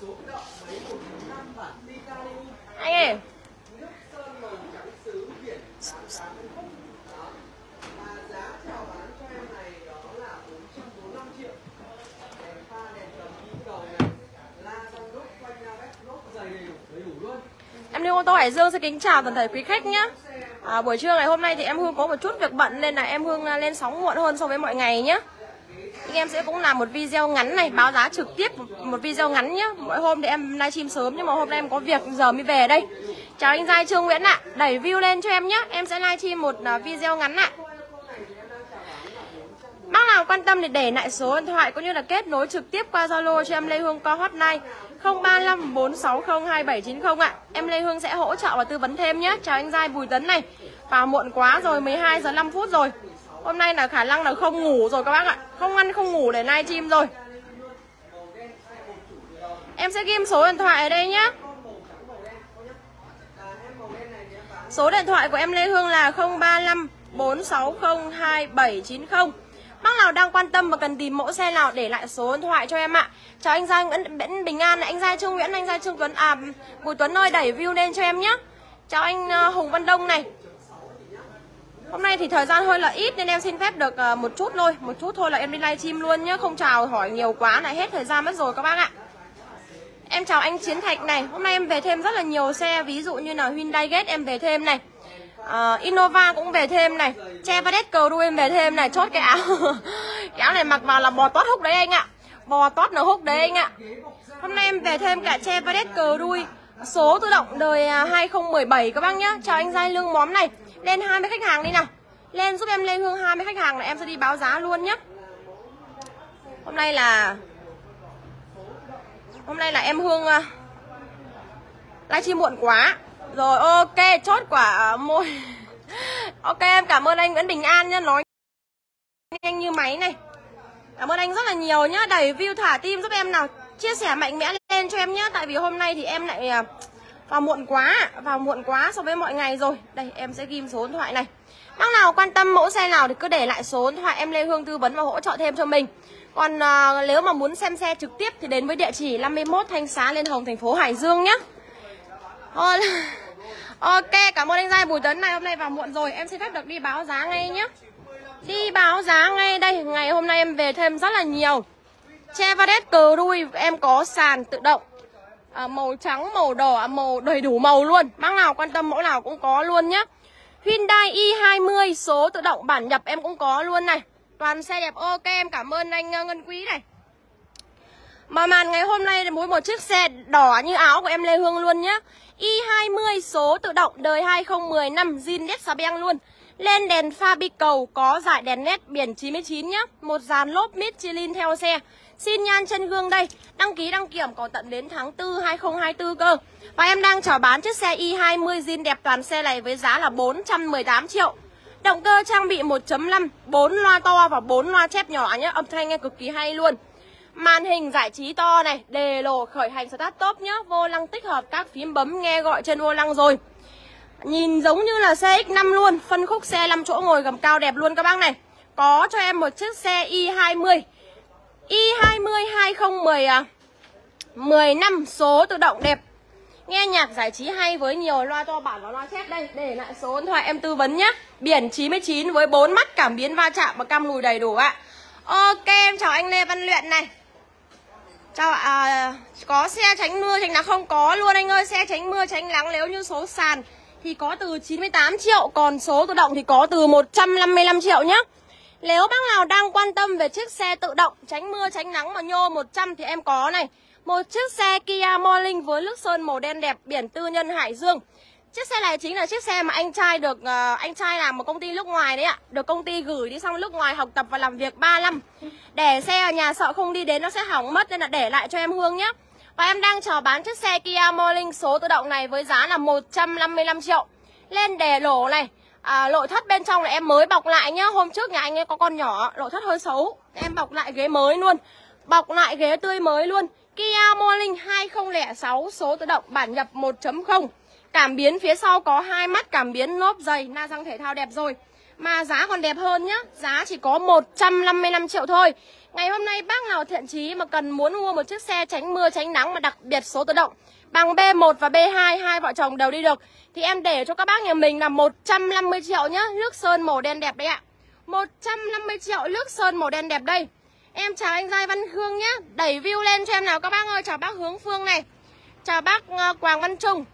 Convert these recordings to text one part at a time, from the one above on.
Anh ơi. Em Lưu ô tô Hải Dương xin kính chào toàn thể quý khách nhé. Buổi trưa ngày hôm nay thì em Hương có một chút việc bận nên là em Hương lên sóng muộn hơn so với mọi ngày nhé. Nhưng em sẽ cũng làm một video ngắn này, báo giá trực tiếp một video ngắn nhé. Mỗi hôm thì em livestream sớm nhưng mà hôm nay em có việc giờ mới về đây. Chào anh Giai Trương Nguyễn ạ. Đẩy view lên cho em nhé. Em sẽ livestream một video ngắn ạ. Bác nào quan tâm thì để lại số điện thoại cũng như là kết nối trực tiếp qua Zalo cho em Lê Hương qua hotline 035 460 2790 ạ. Em Lê Hương sẽ hỗ trợ và tư vấn thêm nhé. Chào anh Giai Bùi Tấn này. Vào muộn quá rồi, 12 giờ 5 phút rồi. Hôm nay là khả năng là không ngủ rồi các bác ạ. Không ăn không ngủ để livestream rồi. Em sẽ ghim số điện thoại ở đây nhé. Số điện thoại của em Lê Hương là 035 460 2790. Bác nào đang quan tâm và cần tìm mẫu xe nào để lại số điện thoại cho em ạ. Chào anh Giai Nguyễn Bình An, anh Giai Trương Nguyễn, anh Giai Trương Tuấn, Bùi Tuấn ơi, đẩy view lên cho em nhé. Chào anh Hùng Văn Đông này. Hôm nay thì thời gian hơi là ít nên em xin phép được một chút thôi là em đi livestream luôn nhé. Không chào hỏi nhiều quá lại hết thời gian mất rồi các bác ạ. Em chào anh Chiến Thạch này. Hôm nay em về thêm rất là nhiều xe, ví dụ như là Hyundai Getz em về thêm này, Innova cũng về thêm này, Chevrolet Cruze em về thêm này. Chốt cái áo cái áo này mặc vào là bò tót húc đấy anh ạ. Bò tót nó húc đấy anh ạ. Hôm nay em về thêm cả Chevrolet Cruze số tự động đời 2017 các bác nhá. Chào anh Giai Lương Móm này. Lên 20 khách hàng đi nào. Lên giúp em Lê Hương 20 khách hàng là em sẽ đi báo giá luôn nhé. Hôm nay là em Hương livestream muộn quá. Rồi ok, chốt quả môi. Ok, em cảm ơn anh Nguyễn Bình An nhá, nói nhanh như máy này. Cảm ơn anh rất là nhiều nhá. Đẩy view thả tim giúp em nào. Chia sẻ mạnh mẽ lên cho em nhá. Tại vì hôm nay thì em lại vào muộn quá so với mọi ngày rồi. Đây em sẽ ghim số điện thoại này. Bác nào quan tâm mẫu xe nào thì cứ để lại số điện thoại em Lê Hương tư vấn và hỗ trợ thêm cho mình. Còn nếu mà muốn xem xe trực tiếp thì đến với địa chỉ 51 Thanh Xá Liên Hồng, thành phố Hải Dương nhé. Ok, cảm ơn anh Giai Bùi Tấn này. Hôm nay vào muộn rồi, em xin phép được đi báo giá ngay nhé. Đi báo giá ngay đây. Ngày hôm nay em về thêm rất là nhiều. Chevrolet Cruze em có sàn tự động, màu trắng, màu đỏ, màu đầy đủ màu luôn. Bác nào quan tâm mẫu nào cũng có luôn nhé. Hyundai i20 số tự động bản nhập em cũng có luôn này. Toàn xe đẹp. Ok, em cảm ơn anh Ngân Quý này. Mở màn ngày hôm nay mỗi một chiếc xe đỏ như áo của em Lê Hương luôn nhé. i20 số tự động đời 2015 zin nét xà beng luôn. Lên đèn pha bi cầu, có dải đèn nét, biển 99 nhá. Một dàn lốp Michelin theo xe. Xin nhan chân gương đây. Đăng ký đăng kiểm còn tận đến tháng 4 2024 cơ. Và em đang chào bán chiếc xe i20 zin đẹp toàn xe này với giá là 418 triệu. Động cơ trang bị 1.5, 4 loa to và 4 loa chép nhỏ nhé. Âm thanh nghe cực kỳ hay luôn. Màn hình giải trí to này, đề lồ khởi hành start top nhá. Vô lăng tích hợp các phím bấm nghe gọi trên vô lăng rồi. Nhìn giống như là xe X5 luôn. Phân khúc xe 5 chỗ ngồi gầm cao đẹp luôn các bác này. Có cho em một chiếc xe i20 2010 năm số tự động đẹp. Nghe nhạc giải trí hay với nhiều loa to bản và loa chép đây. Để lại số điện thoại em tư vấn nhé. Biển 99 với 4 mắt, cảm biến va chạm và cam lùi đầy đủ ạ. Ok, em chào anh Lê Văn Luyện này. Chào có xe tránh mưa tránh nắng không? Có luôn anh ơi. Xe tránh mưa tránh nắng nếu như số sàn thì có từ 98 triệu. Còn số tự động thì có từ 155 triệu nhé. Nếu bác nào đang quan tâm về chiếc xe tự động tránh mưa tránh nắng mà nhô 100 thì em có này. Một chiếc xe Kia Morning với lướt sơn màu đen đẹp, biển tư nhân Hải Dương. Chiếc xe này chính là chiếc xe mà anh trai được anh trai làm một công ty nước ngoài đấy ạ. Được công ty gửi đi sang nước ngoài học tập và làm việc 3 năm. Để xe ở nhà sợ không đi đến nó sẽ hỏng mất nên là để lại cho em Hương nhé. Và em đang chào bán chiếc xe Kia Morning số tự động này với giá là 155 triệu. Lên đề lỗ này. Nội thất bên trong là em mới bọc lại nhá. Hôm trước nhà anh ấy có con nhỏ, nội thất hơi xấu. Em bọc lại ghế mới luôn. Bọc lại ghế tươi mới luôn. Kia Morning 2006 số tự động bản nhập 1.0. Cảm biến phía sau có 2 mắt, cảm biến lốp dày, na răng thể thao đẹp rồi. Mà giá còn đẹp hơn nhá. Giá chỉ có 155 triệu thôi. Ngày hôm nay bác nào thiện chí mà muốn mua một chiếc xe tránh mưa tránh nắng mà đặc biệt số tự động bằng B1 và B2, hai vợ chồng đều đi được, thì em để cho các bác nhà mình là 150 triệu nhá. Nước sơn màu đen đẹp đấy ạ. 150 triệu nước sơn màu đen đẹp đây. Em chào anh Giai Văn Hương nhá. Đẩy view lên cho em nào các bác ơi. Chào bác Hướng Phương này. Chào bác Quảng Văn Trung.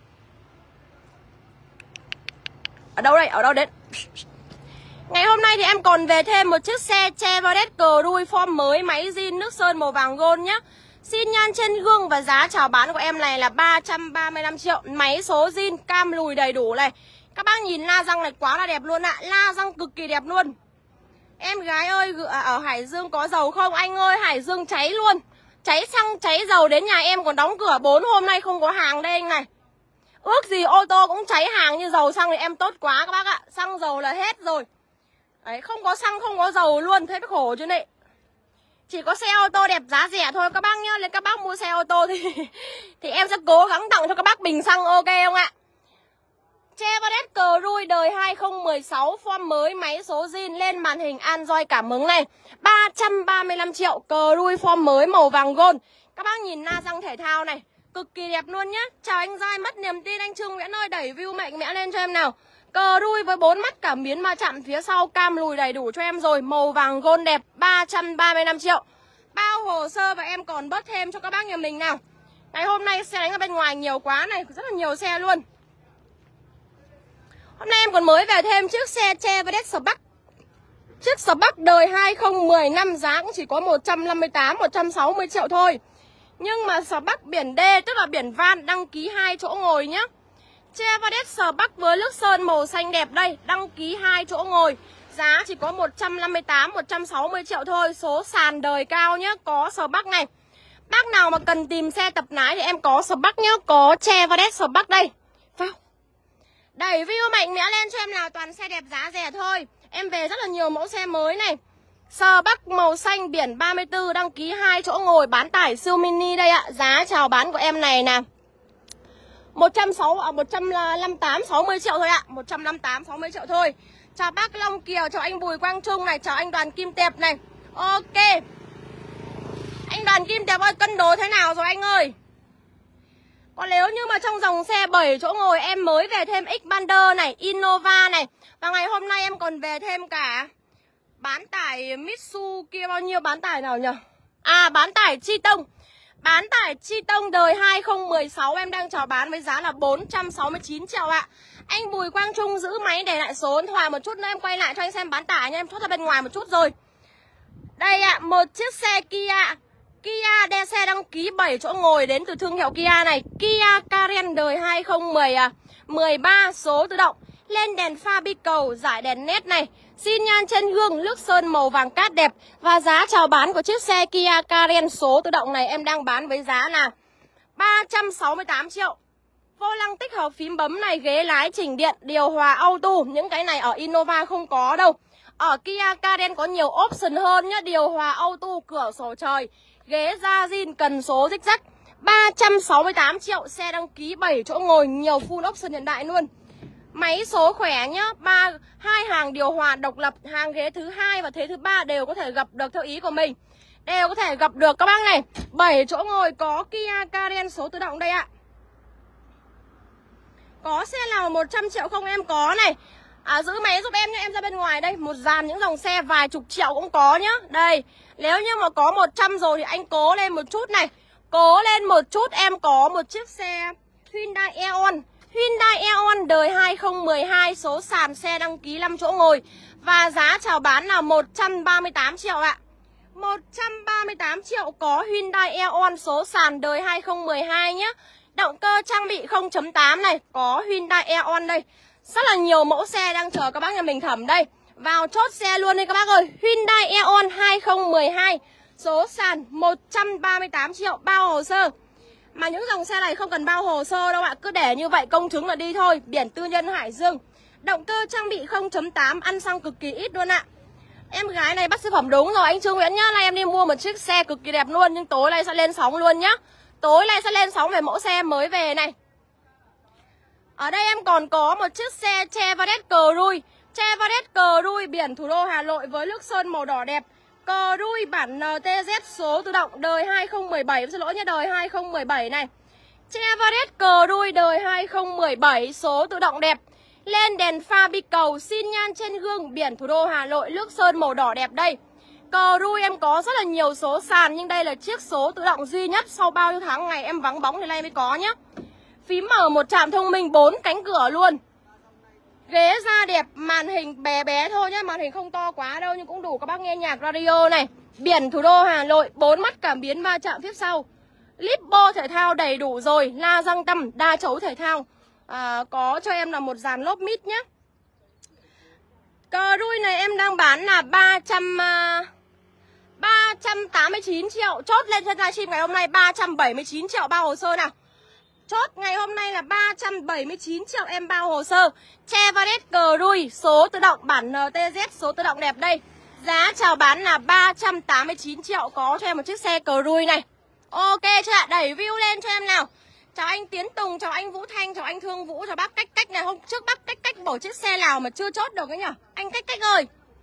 Ở đâu đây? Ở đâu đến? Ngày hôm nay thì em còn về thêm một chiếc xe Chevrolet Cruze form mới, máy zin nước sơn màu vàng gold nhá. Xin nhan trên gương và giá chào bán của em này là 335 triệu. Máy số zin, cam lùi đầy đủ này. Các bác nhìn la răng này quá là đẹp luôn ạ. La răng cực kỳ đẹp luôn. Em gái ơi, ở Hải Dương có dầu không? Anh ơi, Hải Dương cháy luôn. Cháy xăng, cháy dầu, đến nhà em còn đóng cửa 4 hôm nay không có hàng đây anh này. Ước gì ô tô cũng cháy hàng như dầu xăng thì em tốt quá các bác ạ. Xăng dầu là hết rồi. Đấy, không có xăng, không có dầu luôn, thế mới khổ chứ này. Chỉ có xe ô tô đẹp giá rẻ thôi các bác nhá. Nên các bác mua xe ô tô thì em sẽ cố gắng tặng cho các bác bình xăng, ok không ạ? Chevrolet Cruze đời 2016 form mới, máy số zin, lên màn hình Android cảm ứng này. 335 triệu, Cruze form mới màu vàng gold. Các bác nhìn la răng thể thao này, cực kỳ đẹp luôn nhá. Chào anh Giai, mất niềm tin anh Trương Nguyễn ơi, đẩy view mạnh mẽ lên cho em nào. Cruze với 4 mắt cảm biến ma chạm phía sau, cam lùi đầy đủ cho em rồi, màu vàng gold đẹp, 335 triệu. Bao hồ sơ và em còn bớt thêm cho các bác nhà mình nào. Ngày hôm nay xe đánh ở bên ngoài nhiều quá này, rất là nhiều xe luôn. Hôm nay em còn mới về thêm chiếc xe Chevrolet Spark. Chiếc Spark đời 2015 giá cũng chỉ có 158-160 triệu thôi. Nhưng mà Spark biển D, tức là biển van, đăng ký 2 chỗ ngồi nhá. Chevrolet Spark với nước sơn màu xanh đẹp đây, đăng ký 2 chỗ ngồi. Giá chỉ có 158-160 triệu thôi. Số sàn đời cao nhá, có Spark này. Bác nào mà cần tìm xe tập lái thì em có Spark nhá, có Chevrolet Spark đây. Vào. Đẩy view mạnh mẽ lên cho em nào, toàn xe đẹp giá rẻ thôi. Em về rất là nhiều mẫu xe mới này. Spark màu xanh biển 34, đăng ký 2 chỗ ngồi, bán tải siêu mini đây ạ. Giá chào bán của em này nè 158-60 triệu thôi ạ. 158-60 triệu thôi. Chào bác Long Kiều, chào anh Bùi Quang Trung này, chào anh Đoàn Kim Tệp này. Ok. Anh Đoàn Kim Tệp ơi, cân đối thế nào rồi anh ơi? Còn nếu như mà trong dòng xe 7 chỗ ngồi em mới về thêm Xpander này, Innova này. Và ngày hôm nay em còn về thêm cả bán tải Mitsu kia, bao nhiêu bán tải nào nhỉ? À, bán tải Triton. Bán tải Triton đời 2016 em đang chào bán với giá là 469 triệu ạ. Anh Bùi Quang Trung giữ máy để lại số điện thoại một chút nữa em quay lại cho anh xem bán tải nha, em thoát ra bên ngoài một chút rồi. Đây ạ, một chiếc xe Kia xe đăng ký 7 chỗ ngồi đến từ thương hiệu Kia này. Kia Carens đời 2013 số tự động. Lên đèn pha bi cầu, giải đèn nét này. Xin nhan chân gương, nước sơn màu vàng cát đẹp. Và giá chào bán của chiếc xe Kia Carens số tự động này em đang bán với giá là 368 triệu. Vô lăng tích hợp phím bấm này, ghế lái chỉnh điện, điều hòa auto. Những cái này ở Innova không có đâu. Ở Kia Carens có nhiều option hơn nhá. Điều hòa auto, cửa sổ trời, ghế da zin, cần số rích rắc. 368 triệu, xe đăng ký 7 chỗ ngồi, nhiều full option hiện đại luôn. Máy số khỏe nhá, hai hàng điều hòa độc lập, hàng ghế thứ 2 và thế thứ 3 đều có thể gặp được theo ý của mình. Đều có thể gặp được các bác này. 7 chỗ ngồi có Kia Carens số tự động đây ạ. Có xe nào 100 triệu không em có này. Giữ máy giúp em nhé, em ra bên ngoài đây. Một dàn những dòng xe vài chục triệu cũng có nhá. Đây, nếu như mà có 100 rồi thì anh cố lên một chút này. Cố lên một chút, em có một chiếc xe Hyundai Eon. Hyundai Eon đời 2012, số sàn, xe đăng ký 5 chỗ ngồi. Và giá chào bán là 138 triệu ạ. 138 triệu có Hyundai Eon số sàn đời 2012 nhé. Động cơ trang bị 0.8 này, có Hyundai Eon đây. Rất là nhiều mẫu xe đang chờ các bác nhà mình thẩm đây. Vào chốt xe luôn đi các bác ơi. Hyundai Eon 2012, số sàn 138 triệu, bao hồ sơ. Mà những dòng xe này không cần bao hồ sơ đâu ạ. Cứ để như vậy công chứng là đi thôi. Biển tư nhân Hải Dương. Động cơ trang bị 0.8, ăn xăng cực kỳ ít luôn ạ. Em gái này bắt siêu phẩm đúng rồi anh Trương Nguyễn nhá. Nay em đi mua một chiếc xe cực kỳ đẹp luôn. Nhưng tối nay sẽ lên sóng luôn nhá. Tối nay sẽ lên sóng về mẫu xe mới về này. Ở đây em còn có một chiếc xe Chevrolet Cruze. Chevrolet cờ đuôi biển thủ đô Hà Nội với nước sơn màu đỏ đẹp. Cờ đuôi bản NTZ số tự động đời 2017, xin lỗi nha, đời 2017 này. Chevrolet cờ đuôi đời 2017 số tự động đẹp. Lên đèn pha bi cầu, xin nhan trên gương biển thủ đô Hà Nội, nước sơn màu đỏ đẹp đây. Cờ đuôi em có rất là nhiều số sàn, nhưng đây là chiếc số tự động duy nhất sau bao nhiêu tháng ngày em vắng bóng thì nay mới có nhá. Phím mở một trạm thông minh 4 cánh cửa luôn. Ghế da đẹp, màn hình bé bé thôi nhá, màn hình không to quá đâu nhưng cũng đủ các bác nghe nhạc radio này. Biển thủ đô Hà Nội, 4 mắt cảm biến va chạm phía sau. Lip bo thể thao đầy đủ rồi, la răng tăm, đa chấu thể thao. Có cho em là một dàn lốp mít nhá. Cờ đuôi này em đang bán là 389 triệu. Chốt lên cho livestream ngày hôm nay 379 triệu bao hồ sơ nào. Chốt ngày hôm nay là 379 triệu em bao hồ sơ. Chevrolet cờ đuôi số tự động bản NTZ số tự động đẹp đây. Giá chào bán là 389 triệu. Có cho em một chiếc xe cờ đuôi này. Ok chưa ạ? Đẩy view lên cho em nào. Chào anh Tiến Tùng, chào anh Vũ Thanh, chào anh Thương Vũ, chào bác Cách này. Hôm trước bác Cách bỏ chiếc xe nào mà chưa chốt được ấy nhở? Anh Cách ơi.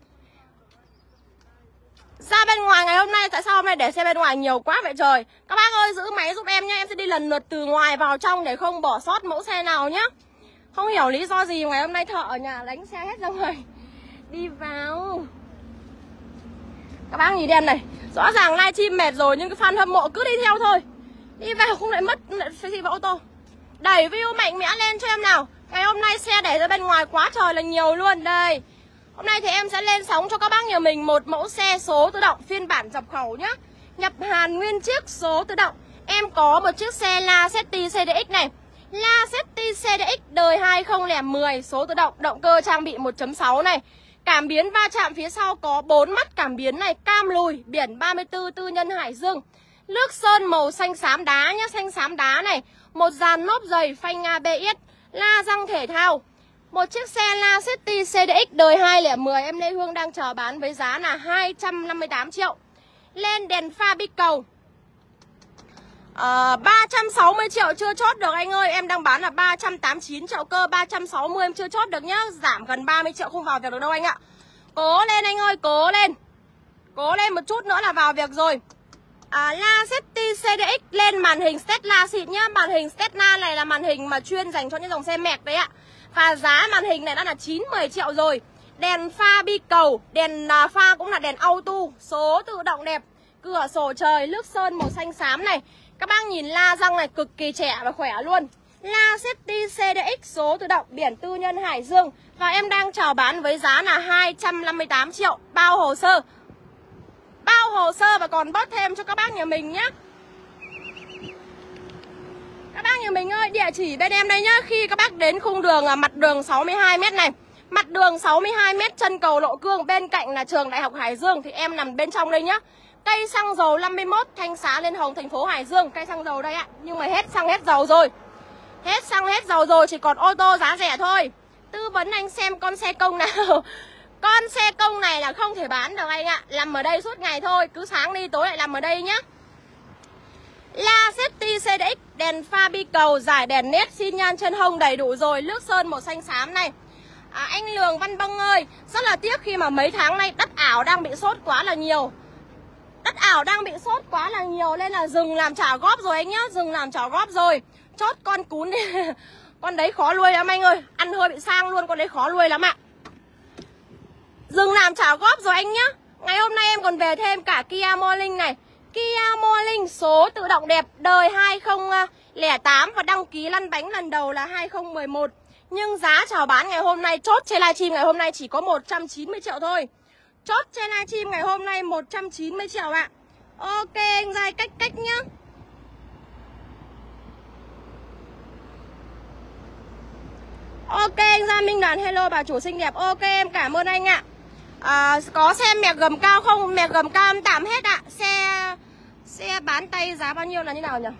Ra bên ngoài ngày hôm nay, tại sao hôm nay để xe bên ngoài nhiều quá vậy trời? Các bác ơi giữ máy giúp em nhé, em sẽ đi lần lượt từ ngoài vào trong để không bỏ sót mẫu xe nào nhá. Không hiểu lý do gì ngày hôm nay thợ ở nhà đánh xe hết ra ngoài. Đi vào. Các bác nhìn đèn này, rõ ràng livestream mệt rồi nhưng cái fan hâm mộ cứ đi theo thôi. Đi vào không lại mất, lại phải gì vào ô tô. Đẩy view mạnh mẽ lên cho em nào. Ngày hôm nay xe để ra bên ngoài quá trời là nhiều luôn. Đây. Hôm nay thì em sẽ lên sóng cho các bác nhà mình một mẫu xe số tự động phiên bản dập khẩu nhá. Nhập Hàn nguyên chiếc số tự động. Em có một chiếc xe Lacetti CDX này. Lacetti CDX đời 2010 số tự động, động cơ trang bị 1.6 này. Cảm biến va chạm phía sau có 4 mắt cảm biến này, cam lùi, biển 34 tư nhân Hải Dương. Nước sơn màu xanh xám đá nhá, xanh xám đá này. Một dàn lốp dày phanh ABS, la răng thể thao. Một chiếc xe Lacetti CDX đời 2010 em Lê Hương đang chờ bán với giá là 258 triệu. Lên đèn pha bi cầu 360 triệu chưa chốt được anh ơi. Em đang bán là 389 triệu cơ, 360 em chưa chốt được nhá. Giảm gần 30 triệu không vào việc được đâu anh ạ. Cố lên anh ơi, cố lên. Cố lên một chút nữa là vào việc rồi. Lacetti CDX lên màn hình Tesla xịn nhá. Màn hình Tesla này là màn hình mà chuyên dành cho những dòng xe mẹc đấy ạ. Và giá màn hình này đã là 9-10 triệu rồi. Đèn pha bi cầu, đèn pha cũng là đèn auto, số tự động đẹp. Cửa sổ trời, nước sơn màu xanh xám này. Các bác nhìn la răng này cực kỳ trẻ và khỏe luôn. Lacetti CDX số tự động, biển tư nhân Hải Dương. Và em đang chào bán với giá là 258 triệu bao hồ sơ. Bao hồ sơ và còn bớt thêm cho các bác nhà mình nhé. Các bác nhà mình ơi, địa chỉ bên em đây nhá. Khi các bác đến khung đường mặt đường 62m này, mặt đường 62m chân cầu Lộ Cương, bên cạnh là trường Đại học Hải Dương, thì em nằm bên trong đây nhá. Cây xăng dầu 51 Thanh Xá Liên Hồng, thành phố Hải Dương. Cây xăng dầu đây ạ. Nhưng mà hết xăng hết dầu rồi. Hết xăng hết dầu rồi, chỉ còn ô tô giá rẻ thôi. Tư vấn anh xem con xe công nào. Con xe công này là không thể bán được anh ạ. Làm ở đây suốt ngày thôi, cứ sáng đi tối lại làm ở đây nhá. Lacetti CDX, đèn pha bi cầu, giải đèn nét, xin nhan chân hông đầy đủ rồi. Nước sơn màu xanh xám này. Anh Lường Văn Bông ơi, rất là tiếc khi mà mấy tháng nay đất ảo đang bị sốt quá là nhiều. Đất ảo đang bị sốt quá là nhiều nên là dừng làm trả góp rồi anh nhá. Dừng làm trả góp rồi. Chốt con cún đi. Con đấy khó nuôi lắm anh ơi. Ăn hơi bị sang luôn, con đấy khó nuôi lắm ạ. Dừng làm trả góp rồi anh nhá. Ngày hôm nay em còn về thêm cả Kia Morning này. Kia Morning số tự động đẹp, đời 2008 và đăng ký lăn bánh lần đầu là 2011. Nhưng giá chào bán ngày hôm nay, chốt trên livestream ngày hôm nay chỉ có 190 triệu thôi. Chốt trên livestream ngày hôm nay 190 triệu ạ. Ok anh Giai cách nhá. Ok anh Gia Minh Đoàn, hello bà chủ xinh đẹp. Ok em cảm ơn anh ạ. Có xe mẹc gầm cao không? Mẹc gầm cao em tạm hết ạ. Xe bán tay giá bao nhiêu là như nào nhỉ?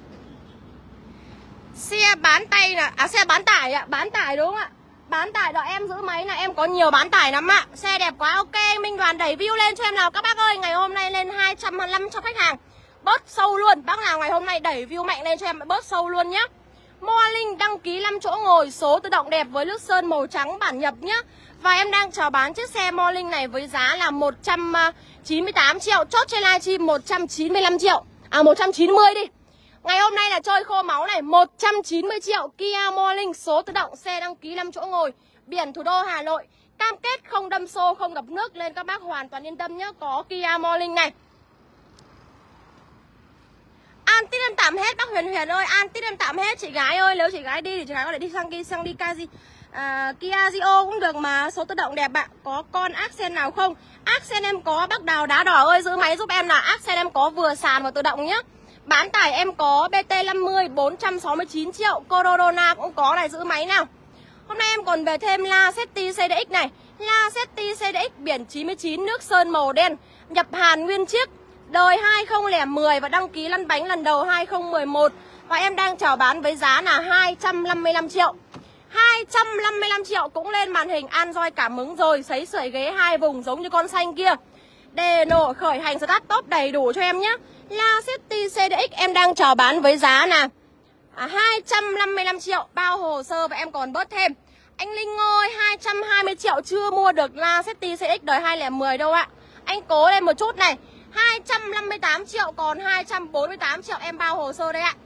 Xe bán tay là xe bán tải ạ, bán tải đúng không ạ? Bán tải đợi em giữ máy là em có nhiều bán tải lắm ạ. Xe đẹp quá. Ok Minh Đoàn đẩy view lên cho em nào các bác ơi. Ngày hôm nay lên 225 cho khách hàng. Bớt sâu luôn. Bác nào ngày hôm nay đẩy view mạnh lên cho em bớt sâu luôn nhá. Morning đăng ký 5 chỗ ngồi, số tự động đẹp với nước sơn màu trắng bản nhập nhá. Và em đang chào bán chiếc xe Morning này với giá là 198 triệu. Chốt trên livestream 195 triệu. 190 đi. Ngày hôm nay là chơi khô máu này, 190 triệu. Kia Morning số tự động, xe đăng ký 5 chỗ ngồi, biển thủ đô Hà Nội. Cam kết không đâm xô, không ngập nước, lên các bác hoàn toàn yên tâm nhé. Có Kia Morning này. An tít em tạm hết bác Huyền Huyền ơi, An tít em tạm hết chị gái ơi. Nếu chị gái đi thì chị gái có thể đi sang đi Kia Rio cũng được mà, số tự động đẹp ạ. Có con Accent nào không? Accent em có, bác Đào Đá Đỏ ơi giữ máy giúp em là Accent em có vừa sàn và tự động nhá. Bán tải em có BT50 469 triệu, Corona cũng có này, giữ máy nào. Hôm nay em còn về thêm Lacetti CDX này, Lacetti CDX biển 99 nước sơn màu đen, nhập Hàn nguyên chiếc, đời 2010 và đăng ký lăn bánh lần đầu 2011. Và em đang chào bán với giá là 255 triệu. 255 triệu cũng lên màn hình Android cảm ứng rồi, sấy sưởi ghế 2 vùng giống như con xanh kia. Đề nổ khởi hành start top đầy đủ cho em nhé. Lacetti CDX em đang chào bán với giá là 255 triệu bao hồ sơ và em còn bớt thêm. Anh Linh ơi, 220 triệu chưa mua được Lacetti CDX đời 2010 đâu ạ. Anh cố lên một chút này. 258 triệu còn 248 triệu em bao hồ sơ đây ạ.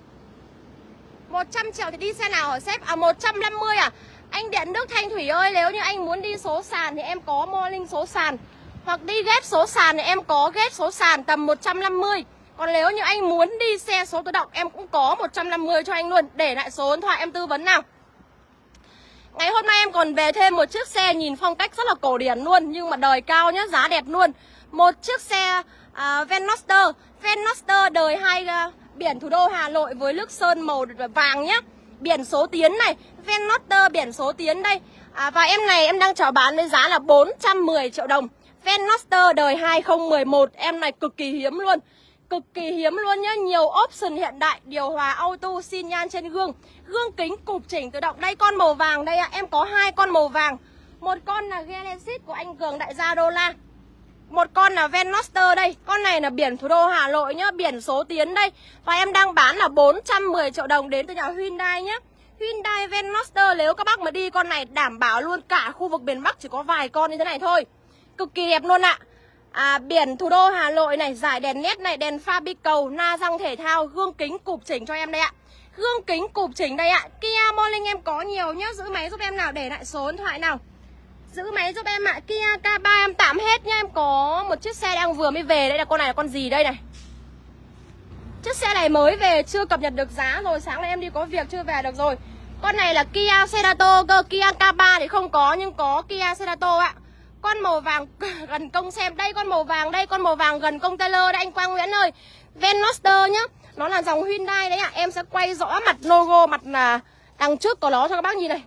100 triệu thì đi xe nào hả sếp? 150 à? Anh Điện Đức Thanh Thủy ơi, nếu như anh muốn đi số sàn thì em có Morning số sàn. Hoặc đi ghép số sàn thì em có ghép số sàn tầm 150. Còn nếu như anh muốn đi xe số tự động em cũng có 150 cho anh luôn. Để lại số điện thoại em tư vấn nào. Ngày hôm nay em còn về thêm một chiếc xe nhìn phong cách rất là cổ điển luôn, nhưng mà đời cao nhá, giá đẹp luôn. Một chiếc xe Veloster đời 2 biển thủ đô Hà Nội với nước sơn màu vàng nhá. Biển số tiến này, Veloster biển số tiến đây. Và em này em đang chào bán với giá là 410 triệu đồng. Veloster đời 2011, em này cực kỳ hiếm luôn. Cực kỳ hiếm luôn nhá, nhiều option hiện đại, điều hòa auto, xi nhan trên gương, gương kính cụp chỉnh tự động. Đây con màu vàng đây ạ, em có 2 con màu vàng. Một con là Genesis của anh Cường đại gia đô la. Một con là Veloster đây, con này là biển thủ đô Hà Nội nhá, biển số tiến đây. Và em đang bán là 410 triệu đồng đến từ nhà Hyundai nhá. Hyundai Veloster nếu các bác mà đi con này đảm bảo luôn cả khu vực miền Bắc chỉ có vài con như thế này thôi. Cực kỳ đẹp luôn ạ. Biển thủ đô Hà Nội này, giải đèn led này, đèn pha bi cầu, na răng thể thao, gương kính cụp chỉnh cho em đây ạ. Gương kính cụp chỉnh đây ạ. Kia Morning em có nhiều nhá, giữ máy giúp em nào, để lại số điện thoại nào. Giữ máy giúp em ạ. Kia K3 em tạm hết nhá. Em có một chiếc xe đang vừa mới về. Đây là con này là con gì đây này. Chiếc xe này mới về, chưa cập nhật được giá rồi. Sáng nay em đi có việc chưa về được rồi. Con này là Kia Cerato cơ. Kia K3 thì không có nhưng có Kia Cerato ạ. Con màu vàng gần công xem. Đây con màu vàng đây, con màu vàng gần công Taylor đây anh Quang Nguyễn ơi. Veloster nhá. Nó là dòng Hyundai đấy ạ. Em sẽ quay rõ mặt logo, mặt là đằng trước của nó cho các bác nhìn này.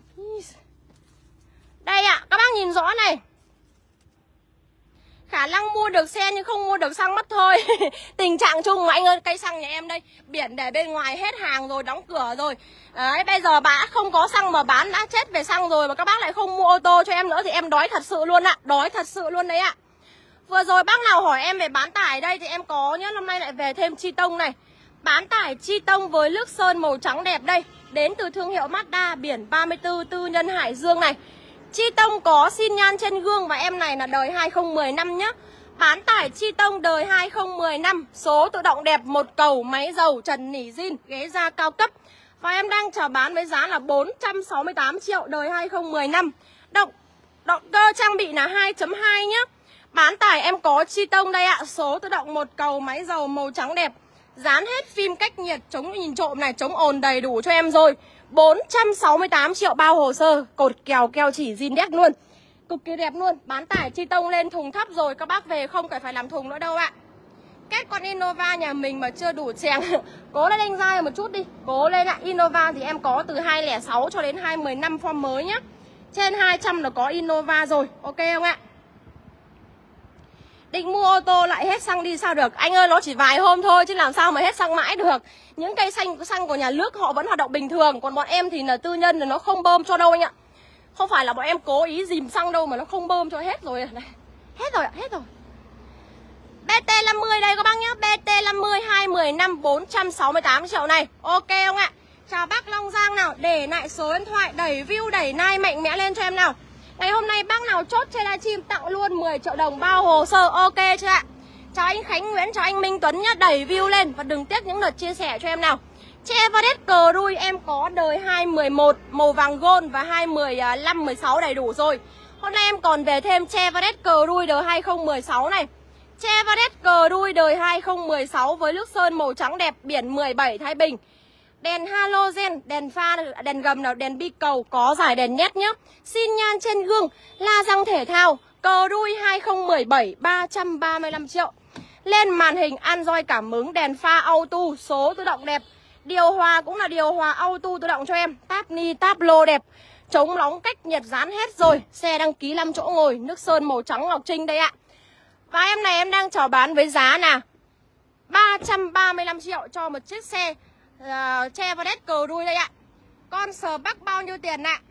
Đây ạ, các bác nhìn rõ này. Khả năng mua được xe nhưng không mua được xăng mất thôi. Tình trạng chung mà anh ơi, cây xăng nhà em đây, biển để bên ngoài hết hàng rồi, đóng cửa rồi. Đấy, bây giờ bà không có xăng mà bán đã chết về xăng rồi mà các bác lại không mua ô tô cho em nữa thì em đói thật sự luôn ạ, đói thật sự luôn đấy ạ. Vừa rồi bác nào hỏi em về bán tải đây thì em có nhá, hôm nay lại về thêm chi tông này. Bán tải chi tông với nước sơn màu trắng đẹp đây, đến từ thương hiệu Mazda, biển 34 tư nhân Hải Dương này. Chi tông có xin nhan trên gương và em này là đời 2010 năm nhá. Bán tải chi tông đời 2010 năm, số tự động đẹp, một cầu, máy dầu, trần nỉ zin, ghế da cao cấp. Và em đang chào bán với giá là 468 triệu đời 2010 năm. Động cơ trang bị là 2.2 nhá. Bán tải em có chi tông đây ạ, số tự động, một cầu, máy dầu màu trắng đẹp. Dán hết phim cách nhiệt, chống nhìn trộm này, chống ồn đầy đủ cho em rồi. 468 triệu bao hồ sơ, cột kèo keo chỉ zin đét luôn. Cực kỳ đẹp luôn. Bán tải chi tông lên thùng thấp rồi, các bác về không phải làm thùng nữa đâu ạ. Kết con Innova nhà mình mà chưa đủ chèn. Cố lên anh dai một chút đi. Cố lên ạ. Innova thì em có từ 206 cho đến 215 form mới nhá. Trên 200 là có Innova rồi. Ok không ạ? Định mua ô tô lại hết xăng đi sao được. Anh ơi, nó chỉ vài hôm thôi chứ làm sao mà hết xăng mãi được. Những cây xăng của nhà nước họ vẫn hoạt động bình thường. Còn bọn em thì là tư nhân là nó không bơm cho đâu anh ạ. Không phải là bọn em cố ý dìm xăng đâu mà nó không bơm cho hết rồi này. Hết rồi ạ, hết rồi. BT50 đây các bác nhá. BT50 210 năm 468 triệu này. Ok không ạ? Chào bác Long Giang nào. Để lại số điện thoại, đẩy view, đẩy like mạnh mẽ lên cho em nào. Ngày hôm nay bác nào chốt trên livestream tặng luôn 10 triệu đồng bao hồ sơ. Ok chưa ạ? Chào anh Khánh Nguyễn, chào anh Minh Tuấn nhá. Đẩy view lên và đừng tiếc những lượt chia sẻ cho em nào. Chevrolet Cruze em có đời 2011 màu vàng gold và 2015 16 đầy đủ rồi. Hôm nay em còn về thêm Chevrolet Cruze đời 2016 này. Chevrolet Cruze đời 2016 với nước sơn màu trắng đẹp, biển 17 Thái Bình. Đèn halogen, đèn pha, đèn gầm nào, đèn bi cầu, có giải đèn nét nhá. Xin nhan trên gương, la răng thể thao. Cruze 2017 335 triệu. Lên màn hình Android cảm ứng, đèn pha auto, số tự động đẹp. Điều hòa cũng là điều hòa auto tự động cho em. Táp ni, táp lô đẹp. Chống nóng, cách nhiệt dán hết rồi. Xe đăng ký 5 chỗ ngồi, nước sơn màu trắng ngọc trinh đây ạ. Và em này em đang chào bán với giá là 335 triệu cho một chiếc xe Chevrolet Cruze đây ạ. Con sờ bắc bao nhiêu tiền ạ?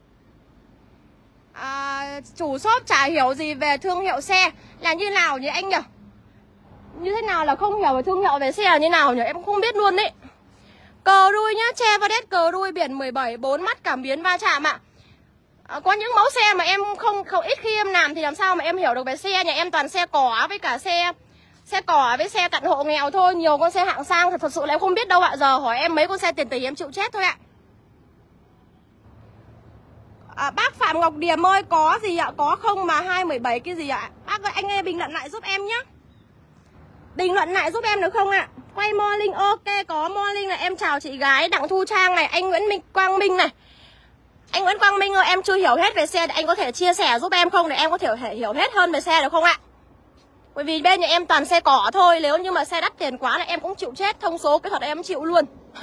Chủ shop chả hiểu gì về thương hiệu xe là như nào nhỉ anh nhỉ? Như thế nào là không hiểu về thương hiệu về xe là như nào nhỉ? Em cũng không biết luôn đấy. Cruze nhá, Chevrolet Cruze biển 17, 4 mắt cảm biến va chạm ạ. Có những mẫu xe mà em không ít khi em làm thì làm sao mà em hiểu được về xe. Nhà em toàn xe cỏ với cả xe cỏ với xe cận hộ nghèo thôi. Nhiều con xe hạng sang thật sự là em không biết đâu ạ. Giờ hỏi em mấy con xe tiền tỷ em chịu chết thôi ạ. Bác Phạm Ngọc Điềm ơi, có gì ạ? Có không mà 217 cái gì ạ? Bác ơi, anh ơi bình luận lại giúp em nhé. Bình luận lại giúp em được không ạ? Quay Morning, ok, có Morning này. Em chào chị gái Đặng Thu Trang này, anh Nguyễn Quang Minh này. Anh Nguyễn Quang Minh ơi, em chưa hiểu hết về xe, anh có thể chia sẻ giúp em không để em có thể hiểu hết hơn về xe được không ạ? Bởi vì bên nhà em toàn xe cỏ thôi, nếu như mà xe đắt tiền quá là em cũng chịu chết, thông số kỹ thuật em chịu luôn.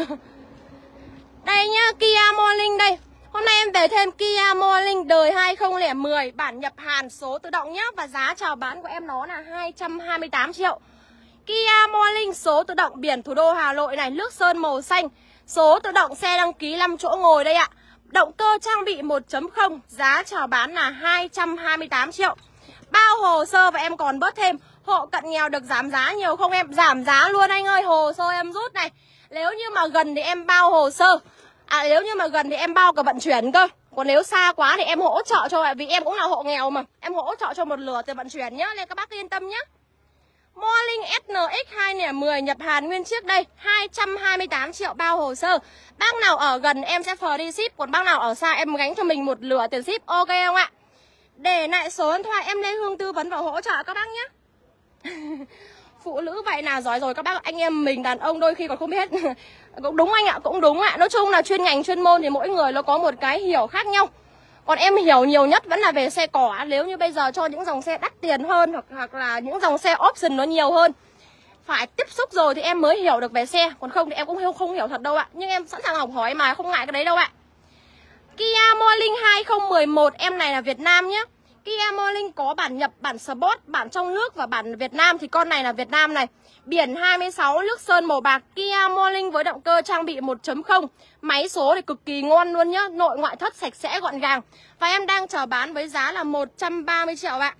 Đây nhá, Kia Morning đây. Hôm nay em về thêm Kia Morning đời 2010, bản nhập Hàn, số tự động nhá. Và giá chào bán của em nó là 228 triệu. Kia Morning số tự động, biển thủ đô Hà Nội này, nước sơn màu xanh. Số tự động, xe đăng ký 5 chỗ ngồi đây ạ. Động cơ trang bị 1.0, giá chào bán là 228 triệu. Bao hồ sơ và em còn bớt thêm. Hộ cận nghèo được giảm giá nhiều không em? Giảm giá luôn anh ơi, hồ sơ em rút này. Nếu như mà gần thì em bao hồ sơ. Nếu như mà gần thì em bao cả vận chuyển cơ. Còn nếu xa quá thì em hỗ trợ cho, vì em cũng là hộ nghèo mà. Em hỗ trợ cho một lửa tiền vận chuyển nhá, nên các bác yên tâm nhá. Morning SNX 2010 nhập Hàn nguyên chiếc đây, 228 triệu bao hồ sơ. Bác nào ở gần em sẽ free ship, còn bác nào ở xa em gánh cho mình một lửa tiền ship, ok không ạ? Để lại số điện thoại em Lê Hương tư vấn và hỗ trợ các bác nhé. Phụ nữ vậy là giỏi rồi các bác, anh em mình đàn ông đôi khi còn không biết. Cũng đúng anh ạ, cũng đúng ạ. Nói chung là chuyên ngành chuyên môn thì mỗi người nó có một cái hiểu khác nhau. Còn em hiểu nhiều nhất vẫn là về xe cỏ. Nếu như bây giờ cho những dòng xe đắt tiền hơn hoặc là những dòng xe option nó nhiều hơn, phải tiếp xúc rồi thì em mới hiểu được về xe. Còn không thì em cũng không hiểu thật đâu ạ. Nhưng em sẵn sàng học hỏi mà, không ngại cái đấy đâu ạ. Kia Morning 2011, em này là Việt Nam nhé. Kia Morning có bản nhập, bản Sport, bản trong nước và bản Việt Nam. Thì con này là Việt Nam này. Biển 26, nước sơn màu bạc. Kia Morning với động cơ trang bị 1.0. Máy số thì cực kỳ ngon luôn nhá. Nội ngoại thất sạch sẽ gọn gàng. Và em đang chào bán với giá là 130 triệu ạ.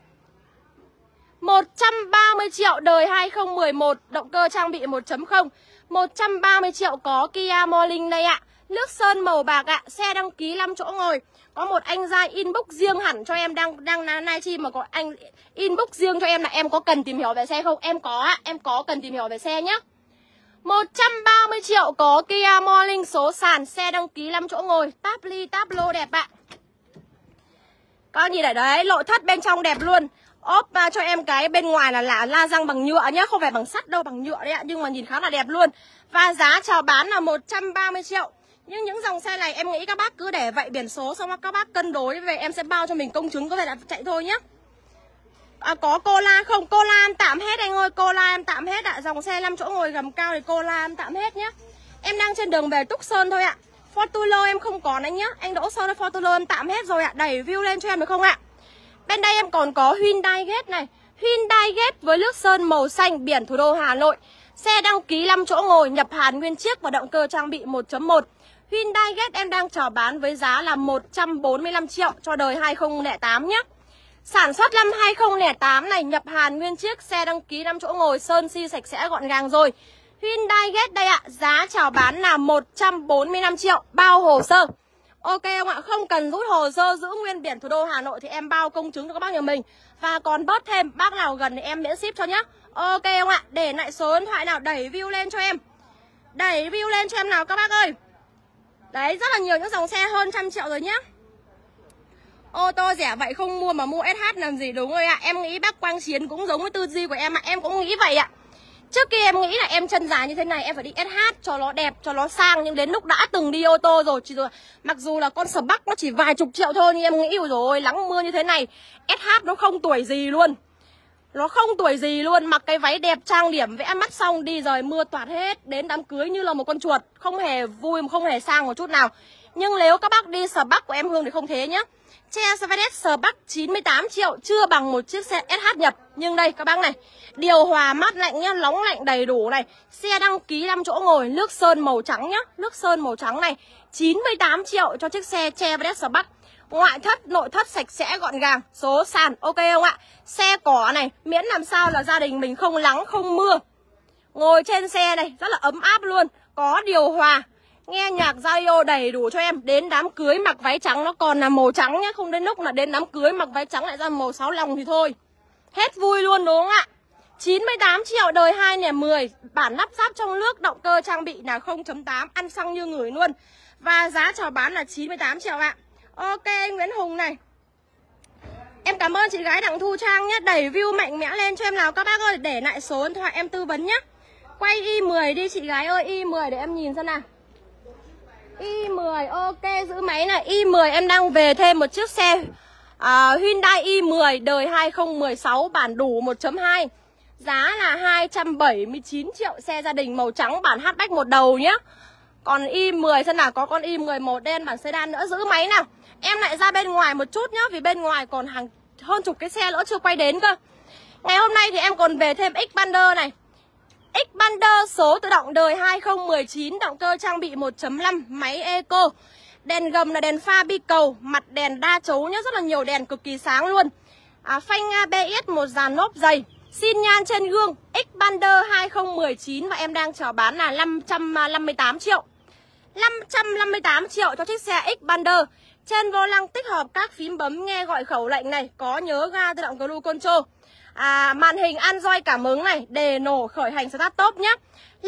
130 triệu đời 2011, động cơ trang bị 1.0. 130 triệu có Kia Morning đây ạ. Nước sơn màu bạc ạ, xe đăng ký 5 chỗ ngồi. Có một anh ra inbox riêng hẳn cho em, đang livestream mà có anh inbox riêng cho em là em có cần tìm hiểu về xe không? Em có ạ, em có cần tìm hiểu về xe nhá. 130 triệu có Kia Morning số sàn, xe đăng ký 5 chỗ ngồi, táp ly táp lô đẹp ạ. Có gì đấy, nội thất bên trong đẹp luôn. Ốp cho em cái bên ngoài là la răng bằng nhựa nhá, không phải bằng sắt đâu, bằng nhựa đấy ạ, nhưng mà nhìn khá là đẹp luôn. Và giá chào bán là 130 triệu. Nhưng những dòng xe này em nghĩ các bác cứ để vậy biển số, xong các bác cân đối về em sẽ bao cho mình công chứng, có thể là chạy thôi nhá. Có Cola không? Cola em tạm hết anh ơi, Cola em tạm hết ạ. Dòng xe 5 chỗ ngồi gầm cao thì Cola em tạm hết nhá. Em đang trên đường về Túc Sơn thôi ạ. Fortuner em không còn anh nhá. Anh Đỗ Sơn Fortuner em tạm hết rồi ạ. Đẩy view lên cho em được không ạ? Bên đây em còn có Hyundai Getz này. Hyundai Getz với nước sơn màu xanh, biển thủ đô Hà Nội. Xe đăng ký 5 chỗ ngồi, nhập Hàn nguyên chiếc và động cơ trang bị 1.1. Hyundai Getz em đang chào bán với giá là 145 triệu cho đời 2008 nhé. Sản xuất năm 2008 này, nhập Hàn nguyên chiếc, xe đăng ký 5 chỗ ngồi, sơn si sạch sẽ gọn gàng rồi. Hyundai Getz đây ạ. Giá chào bán là 145 triệu bao hồ sơ. Ok không ạ? Không cần rút hồ sơ, giữ nguyên biển thủ đô Hà Nội thì em bao công chứng cho các bác nhà mình. Và còn bớt thêm, bác nào gần thì em miễn ship cho nhá. Ok không ạ? Để lại số điện thoại nào, đẩy view lên cho em. Đẩy view lên cho em nào các bác ơi. Đấy, rất là nhiều những dòng xe hơn 100 triệu rồi nhá. Ô tô rẻ vậy không mua mà mua SH làm gì? Đúng rồi ạ. Em nghĩ bác Quang Chiến cũng giống với tư duy của em ạ. Em cũng nghĩ vậy ạ. Trước kia em nghĩ là em chân dài như thế này em phải đi SH cho nó đẹp, cho nó sang. Nhưng đến lúc đã từng đi ô tô rồi, mặc dù là con Spark nó chỉ vài chục triệu thôi, nhưng em nghĩ rồi nắng mưa như thế này SH nó không tuổi gì luôn. Nó không tuổi gì luôn. Mặc cái váy đẹp trang điểm vẽ mắt xong đi rồi mưa toạt hết. Đến đám cưới như là một con chuột. Không hề vui, không hề sang một chút nào. Nhưng nếu các bác đi Spark của em Hương thì không thế nhá. Che Chevrolet Spark 98 triệu chưa bằng một chiếc xe SH nhập. Nhưng đây các bác này, điều hòa mát lạnh nhá, nóng lạnh đầy đủ này. Xe đăng ký 5 chỗ ngồi, nước sơn màu trắng nhá. Nước sơn màu trắng này 98 triệu cho chiếc xe Chevrolet Spark. Ngoại thất, nội thất sạch sẽ gọn gàng. Số sàn ok không ạ? Xe cỏ này, miễn làm sao là gia đình mình không nắng không mưa. Ngồi trên xe này rất là ấm áp luôn. Có điều hòa, nghe nhạc radio đầy đủ cho em. Đến đám cưới mặc váy trắng nó còn là màu trắng nhá. Không đến lúc là đến đám cưới mặc váy trắng lại ra màu sáu lòng thì thôi. Hết vui luôn đúng không ạ? 98 triệu đời 2 nẻ 10. Bản lắp ráp trong nước, động cơ trang bị là 0.8, ăn xăng như ngửi luôn. Và giá chào bán là 98 triệu ạ. Ok anh Nguyễn Hùng này. Em cảm ơn chị gái Đặng Thu Trang nhé. Đẩy view mạnh mẽ lên cho em nào các bác ơi. Để lại số điện thoại em tư vấn nhé. Quay Y10 đi chị gái ơi. Y10 để em nhìn xem nào. Y10 ok giữ máy này. Y10 em đang về thêm một chiếc xe Hyundai i10 đời 2016 bản đủ 1.2. Giá là 279 triệu. Xe gia đình màu trắng bản hatchback một đầu nhé. Còn i10 xem nào, có con i10 màu đen bản sedan nữa. Giữ máy nào. Em lại ra bên ngoài một chút nhá, vì bên ngoài còn hơn chục cái xe nữa chưa quay đến cơ. Ngày hôm nay thì em còn về thêm Xpander này. Xpander số tự động đời 2019, động cơ trang bị 1.5, máy eco. Đèn gầm là đèn pha bi cầu, mặt đèn đa chấu nhá, rất là nhiều đèn cực kỳ sáng luôn. Phanh ABS, một dàn lốp dày. Xin nhan trên gương. Xpander 2019 và em đang chào bán là 558 triệu. 558 triệu cho chiếc xe Xpander. Trên vô lăng tích hợp các phím bấm nghe gọi khẩu lệnh này, có nhớ ga tự động Cruise Control. Màn hình Android cảm ứng này, đề nổ khởi hành start top nhá.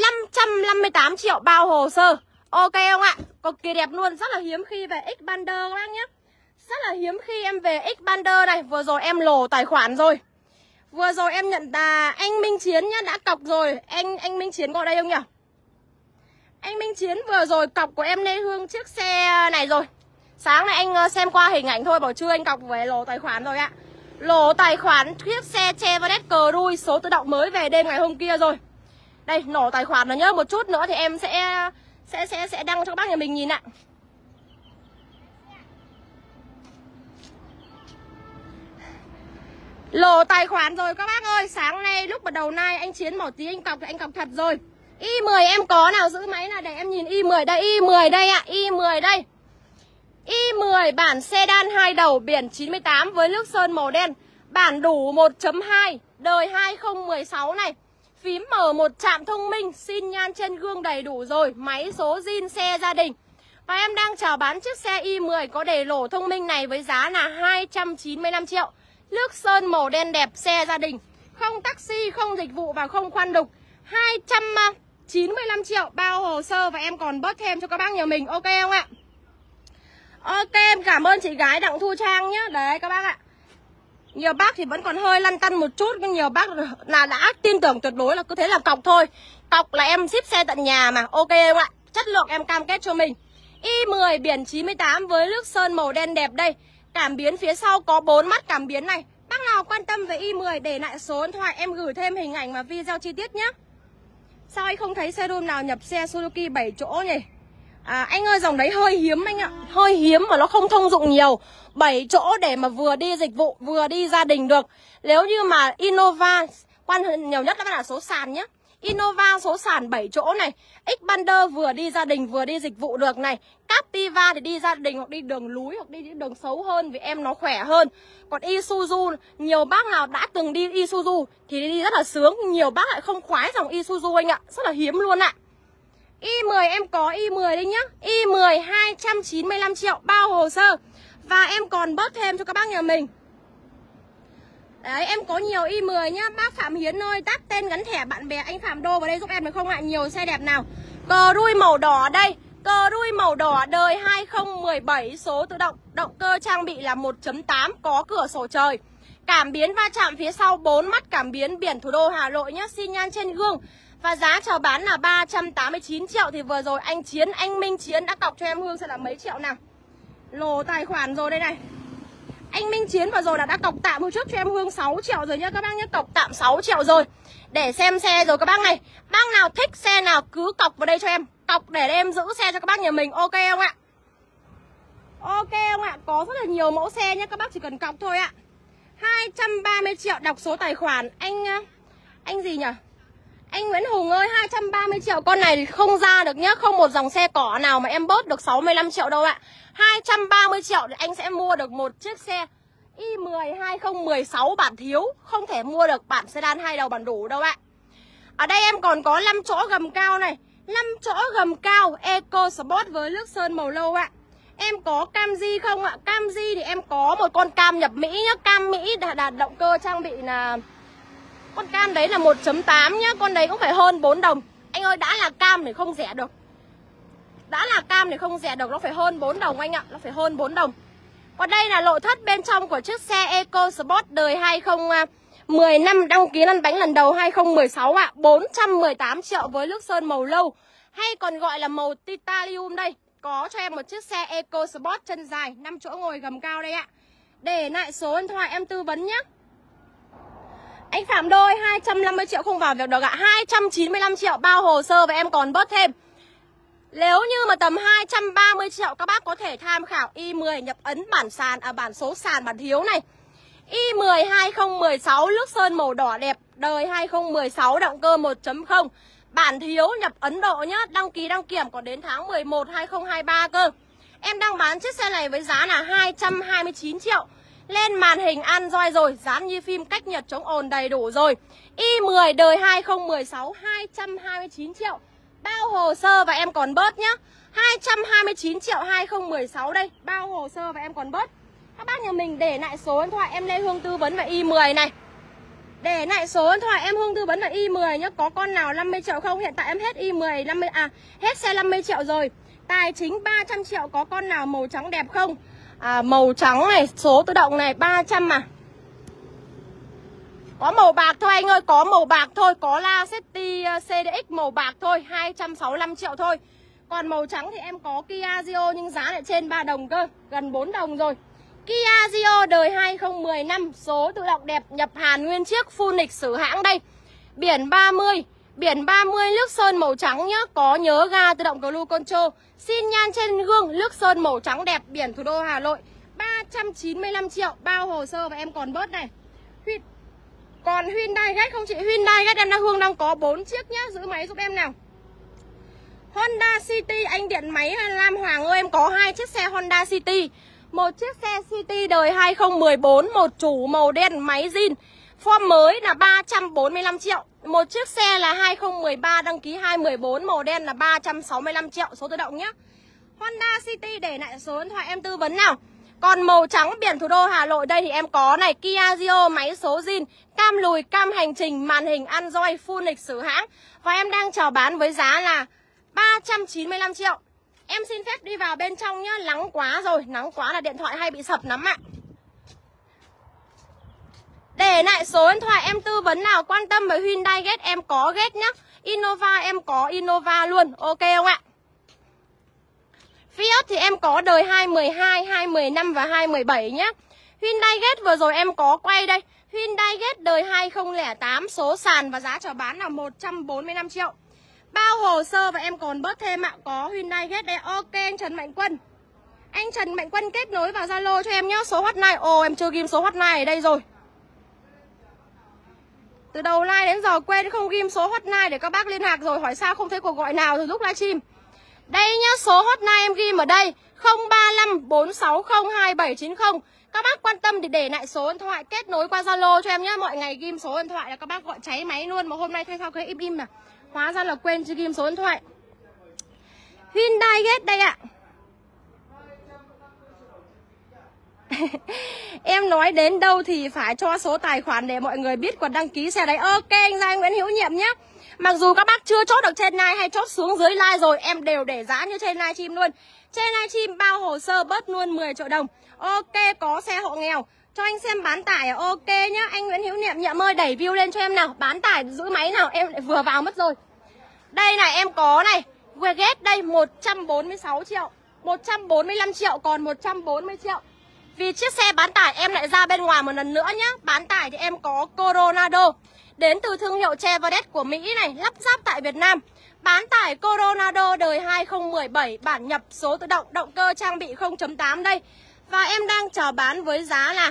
558 triệu bao hồ sơ. Ok không ạ? Cực kỳ đẹp luôn, rất là hiếm khi về Xpander các bác nhé. Rất là hiếm khi em về Xpander này. Vừa rồi em lồ tài khoản rồi. Vừa rồi em nhận anh Minh Chiến nhá, đã cọc rồi. Anh Minh Chiến có ở đây không nhỉ? Anh Minh Chiến vừa rồi cọc của em Lê Hương chiếc xe này rồi. Sáng nay anh xem qua hình ảnh thôi, bảo chưa anh cọc về lồ tài khoản rồi ạ. Lồ tài khoản chiếc xe Chevrolet Cruze số tự động mới về đêm ngày hôm kia rồi. Đây, nổ tài khoản là nhớ một chút nữa thì em sẽ đăng cho các bác nhà mình nhìn ạ. Lồ tài khoản rồi các bác ơi. Sáng nay lúc mà đầu nay anh Chiến bảo tí anh cọc thì anh cọc thật rồi. Y10 em có nào, giữ máy là để em nhìn Y10 đây. Y10 đây ạ, Y10 đây. Y10 bản sedan 2 đầu biển 98 với nước sơn màu đen. Bản đủ 1.2 đời 2016 này. Phím M1 chạm thông minh. Xin nhan trên gương đầy đủ rồi. Máy số zin xe gia đình. Và em đang chào bán chiếc xe Y10 có đề lổ thông minh này với giá là 295 triệu. Nước sơn màu đen đẹp, xe gia đình. Không taxi, không dịch vụ và không khoan đục. 295 triệu bao hồ sơ và em còn bớt thêm cho các bác nhà mình. Ok không ạ? Ok, em cảm ơn chị gái Đặng Thu Trang nhé. Đấy các bác ạ. Nhiều bác thì vẫn còn hơi lăn tăn một chút, nhưng nhiều bác là đã tin tưởng tuyệt đối là cứ thế là cọc thôi. Cọc là em ship xe tận nhà mà. Ok không ạ? Chất lượng em cam kết cho mình. Y10 biển 98 với nước sơn màu đen đẹp đây. Cảm biến phía sau có 4 mắt cảm biến này. Bác nào quan tâm về Y10 để lại số điện thoại, em gửi thêm hình ảnh và video chi tiết nhé. Sao anh không thấy showroom nào nhập xe Suzuki 7 chỗ nhỉ? Anh ơi, dòng đấy hơi hiếm anh ạ. Hơi hiếm mà nó không thông dụng nhiều. 7 chỗ để mà vừa đi dịch vụ vừa đi gia đình được. Nếu như mà Innova, quan nhiều nhất là số sàn nhé. Innova số sàn 7 chỗ này. Xpander vừa đi gia đình vừa đi dịch vụ được này. Captiva Captiva thì đi gia đình hoặc đi đường núi hoặc đi những đường xấu hơn vì em nó khỏe hơn. Còn Isuzu, nhiều bác nào đã từng đi Isuzu thì đi rất là sướng. Nhiều bác lại không khoái dòng Isuzu anh ạ. Rất là hiếm luôn ạ. i10 em có i10 đây nhá. i10 295 triệu bao hồ sơ. Và em còn bớt thêm cho các bác nhà mình. Đấy, em có nhiều i10 nhá. Bác Phạm Hiến ơi, tag tên gắn thẻ bạn bè anh Phạm Đô vào đây giúp em được không ạ? Nhiều xe đẹp nào. Cờ rui màu đỏ đây. Cờ rui màu đỏ đời 2017, số tự động. Động cơ trang bị là 1.8, có cửa sổ trời. Cảm biến va chạm phía sau 4 mắt cảm biến, biển thủ đô Hà Nội nhá. Xi nhan trên gương. Và giá chào bán là 389 triệu. Thì vừa rồi anh Chiến, anh Minh Chiến đã cọc cho em Hương sẽ là mấy triệu nào. Lồ tài khoản rồi đây này. Anh Minh Chiến vừa rồi là đã cọc tạm hôm trước cho em Hương 6 triệu rồi nhá các bác nhé. Cọc tạm 6 triệu rồi. Để xem xe rồi các bác này. Bác nào thích xe nào cứ cọc vào đây cho em. Cọc để em giữ xe cho các bác nhà mình. Ok không ạ? Ok không ạ? Có rất là nhiều mẫu xe nhé. Các bác chỉ cần cọc thôi ạ. 230 triệu đọc số tài khoản. Anh gì nhỉ? Anh Nguyễn Hùng ơi, 230 triệu. Con này thì không ra được nhá. Không một dòng xe cỏ nào mà em bớt được 65 triệu đâu ạ. 230 triệu thì anh sẽ mua được một chiếc xe i10 2016 bản thiếu. Không thể mua được bản sedan 2 đầu bản đủ đâu ạ. Ở đây em còn có 5 chỗ gầm cao này. 5 chỗ gầm cao Eco Sport với nước sơn màu nâu ạ. Em có Camry không ạ? Camry thì em có một con cam nhập Mỹ nhá. Cam Mỹ đạt động cơ trang bị là... Con cam đấy là 1.8 nhá. Con đấy cũng phải hơn 4 đồng. Anh ơi, đã là cam thì không rẻ được. Đã là cam thì không rẻ được. Nó phải hơn 4 đồng anh ạ. Nó phải hơn 4 đồng. Còn đây là nội thất bên trong của chiếc xe Eco Sport đời 2010 năm, đăng ký lăn bánh lần đầu 2016 ạ. 418 triệu với nước sơn màu nâu, hay còn gọi là màu titanium đây. Có cho em một chiếc xe Eco Sport chân dài, 5 chỗ ngồi gầm cao đây ạ. Để lại số điện thoại em tư vấn nhé. Anh Phạm Đôi 250 triệu không vào việc được ạ. 295 triệu bao hồ sơ và em còn bớt thêm. Nếu như mà tầm 230 triệu các bác có thể tham khảo i10 nhập ấn bản sàn, bản số sàn bản thiếu này. i10 2016 nước sơn màu đỏ đẹp, đời 2016 động cơ 1.0. Bản thiếu nhập Ấn Độ nhá, đăng ký đăng kiểm còn đến tháng 11 2023 cơ. Em đang bán chiếc xe này với giá là 229 triệu. Lên màn hình Android rồi, dán như phim, cách nhật chống ồn đầy đủ rồi. i10 đời 2016 229 triệu. Bao hồ sơ và em còn bớt nhá. 229 triệu 2016 đây, bao hồ sơ và em còn bớt. Các bác nhà mình để lại số điện thoại em Lê Hương tư vấn về i10 này. Để lại số điện thoại em Hương tư vấn là i10 nhá. Có con nào 50 triệu không? Hiện tại em hết i10 50 hết xe 50 triệu rồi. Tài chính 300 triệu, có con nào màu trắng đẹp không? Màu trắng này, số tự động này 300 mà. Có màu bạc thôi anh ơi, có màu bạc thôi, có Lacetti CDX màu bạc thôi, 265 triệu thôi. Còn màu trắng thì em có Kia Rio nhưng giá lại trên 3 đồng cơ, gần 4 đồng rồi. Kia Rio đời 2010 năm, số tự động đẹp, nhập Hàn nguyên chiếc, full lịch sử hãng đây. Biển 30, biển 30 nước sơn màu trắng nhá, có nhớ ga tự động Cruise Control. Xin nhan trên gương, nước sơn màu trắng đẹp, biển thủ đô Hà Nội. 395 triệu, bao hồ sơ và em còn bớt này. Còn Hyundai Getz không chị? Hyundai Getz em Hương đang có 4 chiếc nhá, giữ máy giúp em nào. Honda City, anh điện máy Lam Hoàng ơi, em có 2 chiếc xe Honda City. Một chiếc xe City đời 2014, một chủ màu đen, máy zin. Form mới là 345 triệu. Một chiếc xe là 2013, đăng ký 2014, màu đen là 365 triệu, số tự động nhá. Honda City để lại số điện thoại em tư vấn nào. Còn màu trắng biển thủ đô Hà Nội đây thì em có này, Kia Rio máy số zin, cam lùi, cam hành trình, màn hình Android, full lịch sử hãng. Và em đang chào bán với giá là 395 triệu. Em xin phép đi vào bên trong nhá, nắng quá rồi, nắng quá là điện thoại hay bị sập lắm ạ. Để lại số điện thoại em tư vấn nào, quan tâm với Hyundai Getz em có Getz nhá. Innova em có Innova luôn, ok không ạ? Fiat thì em có đời 2012, 2015 và 2017 nhá. Hyundai Getz vừa rồi em có quay đây. Hyundai Getz đời 2008, số sàn và giá chào bán là 145 triệu. Bao hồ sơ và em còn bớt thêm ạ. Có Hyundai Getz đây. Ok anh Trần Mạnh Quân. Anh Trần Mạnh Quân kết nối vào Zalo cho em nhá. Số hotline. Ồ em chưa ghim số hotline ở đây rồi. Từ đầu live đến giờ quên không ghim số hotline để các bác liên lạc rồi. Hỏi sao không thấy cuộc gọi nào từ lúc livestream. Đây nhá, số hotline em ghi ở đây 035 460 2790. Các bác quan tâm thì để lại số điện thoại kết nối qua Zalo cho em nhé. Mọi ngày ghim số điện thoại là các bác gọi cháy máy luôn. Mà hôm nay thay sao cái im mà hóa ra là quên chưa ghim số điện thoại. Hyundai Getz đây ạ. Em nói đến đâu thì phải cho số tài khoản để mọi người biết còn đăng ký xe đấy. Ok anh Giang Nguyễn Hữu Nhiệm nhé. Mặc dù các bác chưa chốt được trên live hay chốt xuống dưới live rồi, em đều để giá như trên live stream luôn. Trên live stream bao hồ sơ bớt luôn 10 triệu đồng. Ok, có xe hộ nghèo. Cho anh xem bán tải. Ok nhá. Anh Nguyễn Hữu Nhiệm, Nhiệm ơi đẩy view lên cho em nào. Bán tải giữ máy nào, em lại vừa vào mất rồi. Đây này em có này, Getz đây 146 triệu, 145 triệu còn 140 triệu. Vì chiếc xe bán tải em lại ra bên ngoài một lần nữa nhá. Bán tải thì em có Coronado đến từ thương hiệu Chevrolet của Mỹ này, lắp ráp tại Việt Nam. Bán tải Coronado đời 2017, bản nhập số tự động, động cơ trang bị 0.8 đây. Và em đang chào bán với giá là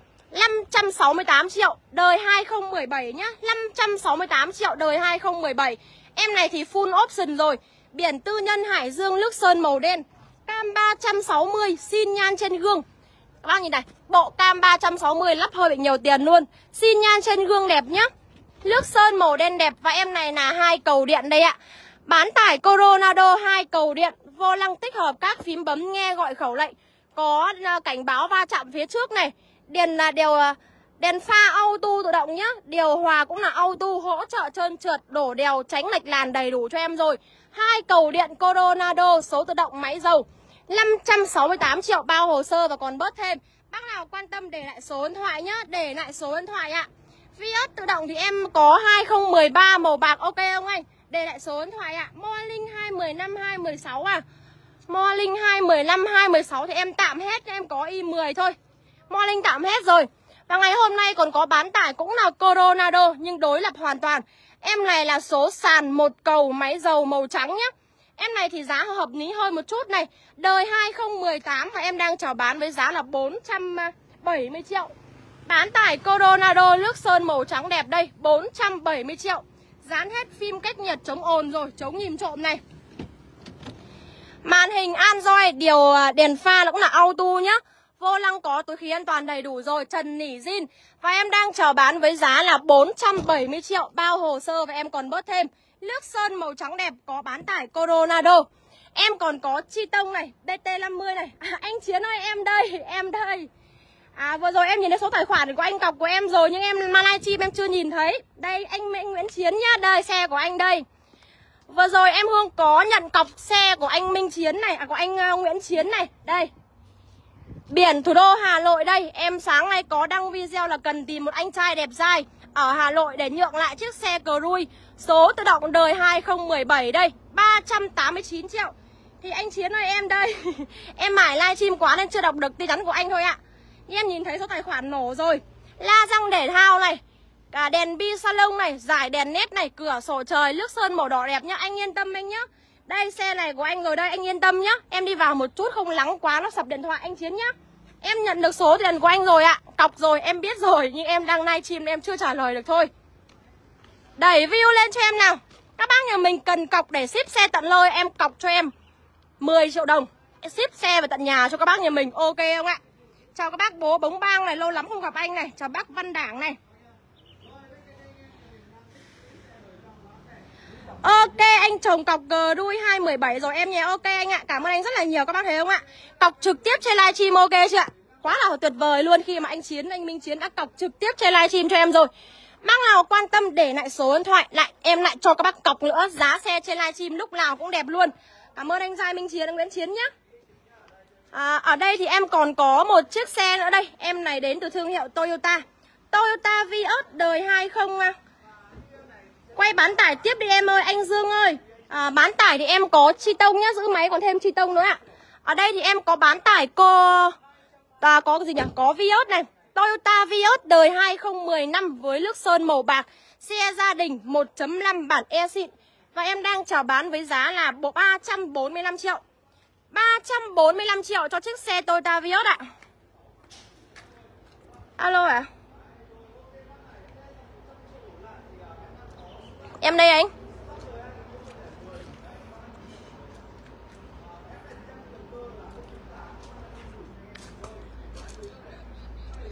568 triệu đời 2017 nhá. 568 triệu đời 2017. Em này thì full option rồi. Biển tư nhân Hải Dương nước sơn màu đen. Cam 360, xin nhan trên gương. Các bác nhìn này, bộ cam 360 lắp hơi bị nhiều tiền luôn. Xin nhan trên gương đẹp nhá. Nước sơn màu đen đẹp. Và em này là 2 cầu điện đây ạ. Bán tải Coronado 2 cầu điện, vô lăng tích hợp các phím bấm nghe gọi khẩu lệnh. Có cảnh báo va chạm phía trước này. Đèn là đèn pha auto tự động nhá. Điều hòa cũng là auto, hỗ trợ trơn trượt, đổ đèo, tránh lệch làn đầy đủ cho em rồi. 2 cầu điện Coronado, số tự động, máy dầu. 568 triệu bao hồ sơ và còn bớt thêm. Bác nào quan tâm để lại số điện thoại nhá. Để lại số điện thoại ạ. Vios tự động thì em có 2013 màu bạc, ok không anh? Để lại số điện thoại ạ. Morning 215 216 à. Morning 215 216 thì em tạm hết, em có i10 thôi. Morning tạm hết rồi. Và ngày hôm nay còn có bán tải cũng là Coronado nhưng đối lập hoàn toàn. Em này là số sàn 1 cầu máy dầu màu trắng nhá. Em này thì giá hợp lý hơn một chút này. Đời 2018 và em đang chào bán với giá là 470 triệu. Bán tải Coronado nước sơn màu trắng đẹp đây, 470 triệu. Dán hết phim cách nhiệt chống ồn rồi, chống nhìm trộm này. Màn hình Android, điều đèn pha cũng là auto nhá. Vô lăng có túi khí an toàn đầy đủ rồi, trần nỉ zin. Và em đang chào bán với giá là 470 triệu, bao hồ sơ và em còn bớt thêm. Nước sơn màu trắng đẹp, có bán tải Coronado. Em còn có chi tông này, DT50 này. Anh Chiến ơi, em đây, em đây. Vừa rồi em nhìn thấy số tài khoản của anh cọc của em rồi, nhưng em livestream em chưa nhìn thấy. Đây, anh Nguyễn Chiến nhá, đây, xe của anh đây. Vừa rồi em Hương có nhận cọc xe của anh Minh Chiến này, của anh Nguyễn Chiến này, đây. Biển thủ đô Hà Nội đây. Em sáng nay có đăng video là cần tìm một anh trai đẹp trai ở Hà Nội để nhượng lại chiếc xe Cruise số tự động đời 2017 đây, 389 triệu. Thì anh Chiến ơi, em đây. Em mải livestream quá nên chưa đọc được tin nhắn của anh thôi ạ. Nhưng em nhìn thấy số tài khoản nổ rồi. La răng để thao này, cả đèn bi salon này, giải đèn nét này, cửa sổ trời, nước sơn màu đỏ đẹp nhá. Anh yên tâm anh nhá. Đây, xe này của anh rồi đây, anh yên tâm nhá. Em đi vào một chút không lắng quá nó sập điện thoại anh Chiến nhá. Em nhận được số tiền của anh rồi ạ. Cọc rồi, em biết rồi. Nhưng em đang livestream em chưa trả lời được thôi. Đẩy view lên cho em nào. Các bác nhà mình cần cọc để ship xe tận nơi, em cọc cho em 10 triệu đồng. Em ship xe về tận nhà cho các bác nhà mình. Ok không ạ? Chào các bác bố Bống Bang này, lâu lắm không gặp anh này. Chào bác Văn Đảng này. Ok, anh chồng cọc Cruise 217 rồi em nhé. Ok anh ạ, cảm ơn anh rất là nhiều, các bác thấy không ạ? Cọc trực tiếp trên livestream ok chưa ạ? Quá là tuyệt vời luôn khi mà anh Chiến, anh Minh Chiến đã cọc trực tiếp trên livestream cho em rồi. Bác nào quan tâm để lại số điện thoại, em lại cho các bác cọc nữa. Giá xe trên livestream lúc nào cũng đẹp luôn. Cảm ơn anh Giai Minh Chiến, anh Nguyễn Chiến nhé. Ở đây thì em còn có một chiếc xe nữa đây. Em này đến từ thương hiệu Toyota. Toyota Vios đời 20. Quay bán tải tiếp đi em ơi, anh Dương ơi. Bán tải thì em có chi tông nhá, giữ máy còn thêm chi tông nữa ạ. Ở đây thì em có bán tải có cái gì nhỉ? Có Vios này. Toyota Vios đời 2015 với nước sơn màu bạc. Xe gia đình 1.5 bản e xịn. Và em đang chào bán với giá là 345 triệu. 345 triệu cho chiếc xe Toyota Vios ạ. Alo ạ. Em đây anh.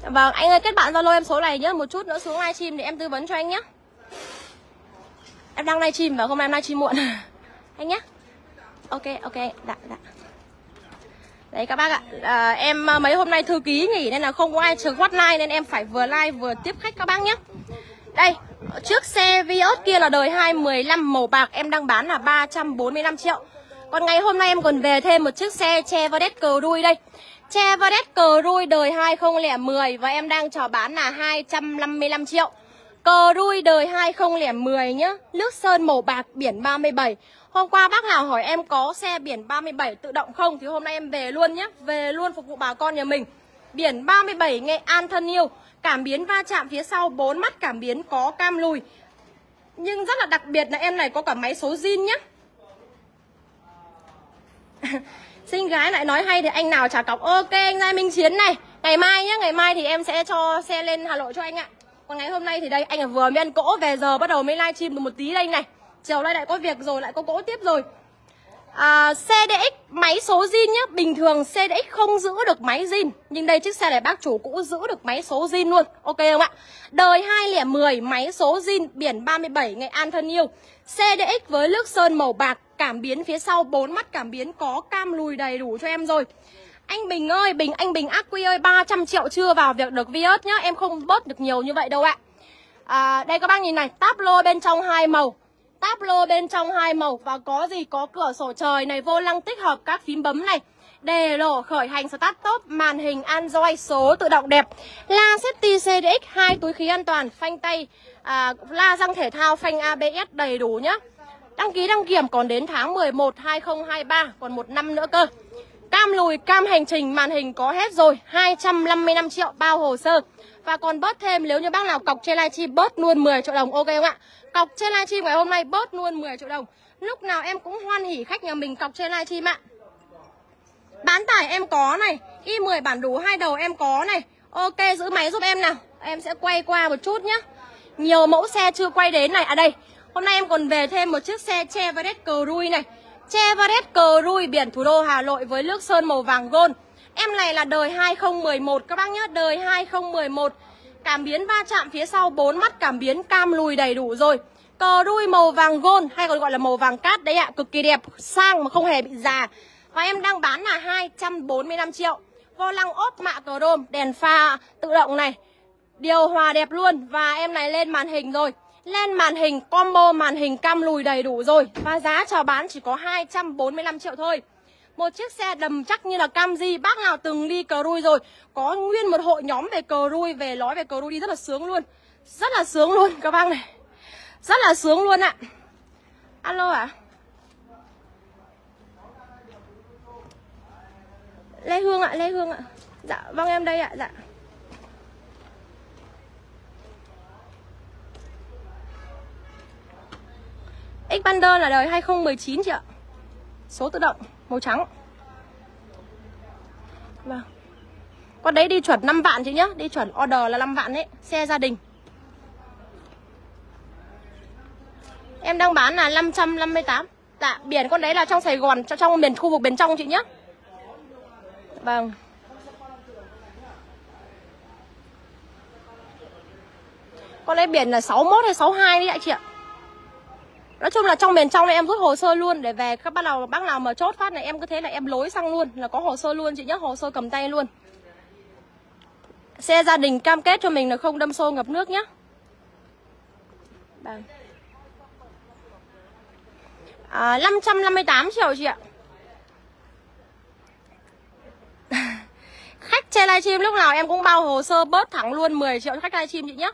Vâng, anh ơi kết bạn Zalo em số này nhé. Một chút nữa xuống livestream để em tư vấn cho anh nhé. Em đang livestream và hôm nay em livestream muộn. Anh nhé. Ok, dạ. Đấy các bác ạ, em mấy hôm nay thư ký nghỉ nên là không có ai trực hotline nên em phải vừa live vừa tiếp khách các bác nhé. Đây, trước xe Vios kia là đời 215 màu bạc em đang bán là 345 triệu. Còn ngày hôm nay em còn về thêm một chiếc xe Chevrolet Cruze đây. Chevrolet Cruze đời 2010 và em đang chào bán là 255 triệu. Cruze đời 2010 nhá, nước sơn màu bạc biển 37. Hôm qua bác nào hỏi em có xe biển 37 tự động không thì hôm nay em về luôn nhé, về luôn phục vụ bà con nhà mình. Biển 37 Nghệ An thân yêu, cảm biến va chạm phía sau 4 mắt cảm biến có cam lùi. Nhưng rất là đặc biệt là em này có cả máy số zin nhá. Xinh gái lại nói hay thì anh nào trả cọc. Ok anh Giai Minh Chiến này, ngày mai nhé, ngày mai thì em sẽ cho xe lên Hà Nội cho anh ạ. Còn ngày hôm nay thì đây anh vừa mới ăn cỗ về giờ bắt đầu mới livestream được một tí đây này. Chiều nay lại có việc rồi, lại có cỗ tiếp rồi. CDX máy số zin nhá. Bình thường CDX không giữ được máy zin, nhưng đây chiếc xe này bác chủ cũ giữ được máy số zin luôn. Ok không ạ? Đời 2010 máy số zin biển 37 Nghệ An thân yêu. CDX với nước sơn màu bạc, cảm biến phía sau 4 mắt cảm biến có cam lùi đầy đủ cho em rồi. Anh Bình ơi, anh Bình ác quy ơi, 300 triệu chưa vào việc được Vios nhá. Em không bớt được nhiều như vậy đâu ạ. Đây các bác nhìn này, táp lô bên trong 2 màu. Táp lô bên trong 2 màu và có gì? Có cửa sổ trời này, vô lăng tích hợp các phím bấm này, đề lộ khởi hành start top, màn hình Android số tự động đẹp, la safety CDX, 2 túi khí an toàn, phanh tay, la răng thể thao, phanh ABS đầy đủ nhá. Đăng ký đăng kiểm còn đến tháng 11 2023, còn 1 năm nữa cơ. Cam lùi, cam hành trình, màn hình có hết rồi, 255 triệu bao hồ sơ. Và còn bớt thêm nếu như bác nào cọc trên livestream bớt luôn 10 triệu đồng, ok không ạ? Cọc trên livestream ngày hôm nay bớt luôn 10 triệu đồng. Lúc nào em cũng hoan hỉ khách nhà mình cọc trên livestream ạ. Bán tải em có này, i10 bản đủ 2 đầu em có này. Ok, giữ máy giúp em nào. Em sẽ quay qua một chút nhá. Nhiều mẫu xe chưa quay đến này. À đây, hôm nay em còn về thêm một chiếc xe Chevrolet Cruze này. Chevrolet Cruze biển thủ đô Hà Nội với nước sơn màu vàng gold. Em này là đời 2011 các bác nhé, đời 2011. Cảm biến va chạm phía sau 4 mắt cảm biến cam lùi đầy đủ rồi. Cruze màu vàng gold hay còn gọi là màu vàng cát đấy ạ, cực kỳ đẹp, sang mà không hề bị già. Và em đang bán là 245 triệu. Vô lăng ốp mạ chrome, đèn pha tự động này, điều hòa đẹp luôn. Và em này lên màn hình rồi, lên màn hình combo màn hình cam lùi đầy đủ rồi. Và giá chào bán chỉ có 245 triệu thôi. Một chiếc xe đầm chắc như là Camry. Bác nào từng đi Cruze rồi, có nguyên một hội nhóm về Cruze, về nói về Cruze đi rất là sướng luôn. Rất là sướng luôn các bác này, rất là sướng luôn ạ. Alo ạ. Lê Hương ạ, Lê Hương ạ. Dạ vâng em đây ạ, dạ. Xpander là đời 2019 chị ạ. Số tự động màu trắng. Vâng. Con đấy đi chuẩn 5 vạn chị nhá, đi chuẩn order là 5 vạn đấy, xe gia đình. Em đang bán là 558. Dạ, biển con đấy là trong Sài Gòn, trong miền khu vực miền trong chị nhá. Vâng. Con đấy biển là 61 hay 62 đấy ạ chị ạ. Nói chung là trong miền trong này em rút hồ sơ luôn để về các bác nào mà chốt phát này em cứ thế là em lối sang luôn, là có hồ sơ luôn chị nhá, hồ sơ cầm tay luôn. Xe gia đình cam kết cho mình là không đâm xô ngập nước nhá. Vâng. 558 triệu chị ạ. Khách trên livestream lúc nào em cũng bao hồ sơ bớt thẳng luôn 10 triệu cho khách livestream chị nhé.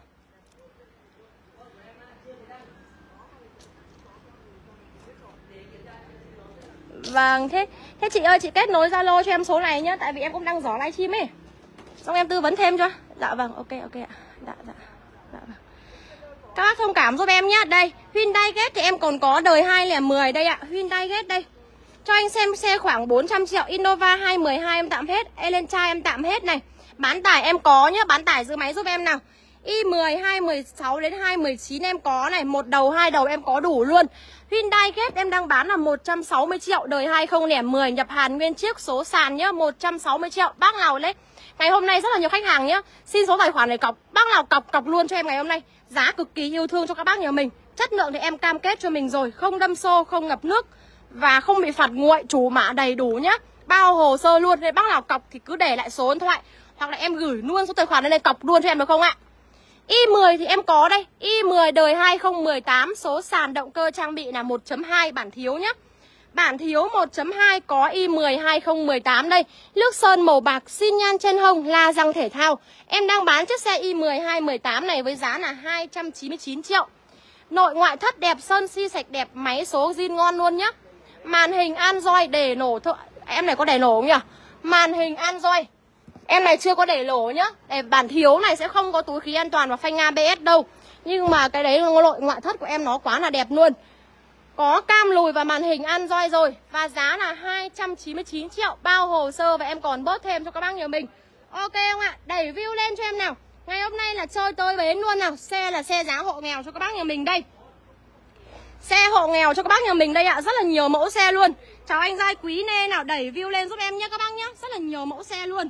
Vâng, thế chị ơi, chị kết nối Zalo cho em số này nhá, tại vì em cũng đang dở livestream ấy. Xong em tư vấn thêm cho. Dạ vâng, ok ạ. Dạ vâng. Các bác thông cảm giúp em nhá. Đây, Hyundai Getz thì em còn có đời 2010 đây ạ. Hyundai Getz đây. Cho anh xem xe khoảng 400 triệu. Innova 212 em tạm hết. Elantra em tạm hết này. Bán tải em có nhá, bán tải giữ máy giúp em nào. Y10 216 đến 219 em có này, một đầu hai đầu em có đủ luôn. Hyundai Getz em đang bán là 160 triệu, đời 2010, nhập Hàn nguyên chiếc, số sàn nhá, 160 triệu. Bác nào lấy ngày hôm nay rất là nhiều khách hàng nhá, xin số tài khoản này cọc, bác nào cọc luôn cho em ngày hôm nay. Giá cực kỳ yêu thương cho các bác nhà mình. Chất lượng thì em cam kết cho mình rồi, không đâm xô, không ngập nước và không bị phạt nguội, chủ mã đầy đủ nhá. Bao hồ sơ luôn, nên bác nào cọc thì cứ để lại số điện thoại hoặc là em gửi luôn số tài khoản lên đây cọc luôn cho em được không ạ? Y10 thì em có đây, Y10 đời 2018, số sàn động cơ trang bị là 1.2 bản thiếu nhá. Bản thiếu 1.2 có Y10 2018 đây. Nước sơn màu bạc, xi nhan trên hông, la răng thể thao. Em đang bán chiếc xe Y10 2018 này với giá là 299 triệu. Nội ngoại thất đẹp, sơn xi sạch đẹp, máy số zin ngon luôn nhá. Màn hình Android để nổ thôi. Em này có để nổ không nhỉ? Màn hình Android em này chưa có để lỗ nhá. Để bản thiếu này sẽ không có túi khí an toàn và phanh ABS đâu. Nhưng mà cái đấy nội ngoại thất của em nó quá là đẹp luôn. Có cam lùi và màn hình Android rồi. Và giá là 299 triệu. Bao hồ sơ và em còn bớt thêm cho các bác nhà mình. Ok không ạ? Đẩy view lên cho em nào. Ngày hôm nay là chơi tới bến luôn nào. Xe là xe giá hộ nghèo cho các bác nhà mình đây. Xe hộ nghèo cho các bác nhà mình đây ạ. Rất là nhiều mẫu xe luôn. Chào anh Giai Quý Nê nào. Đẩy view lên giúp em nhé các bác nhé. Rất là nhiều mẫu xe luôn.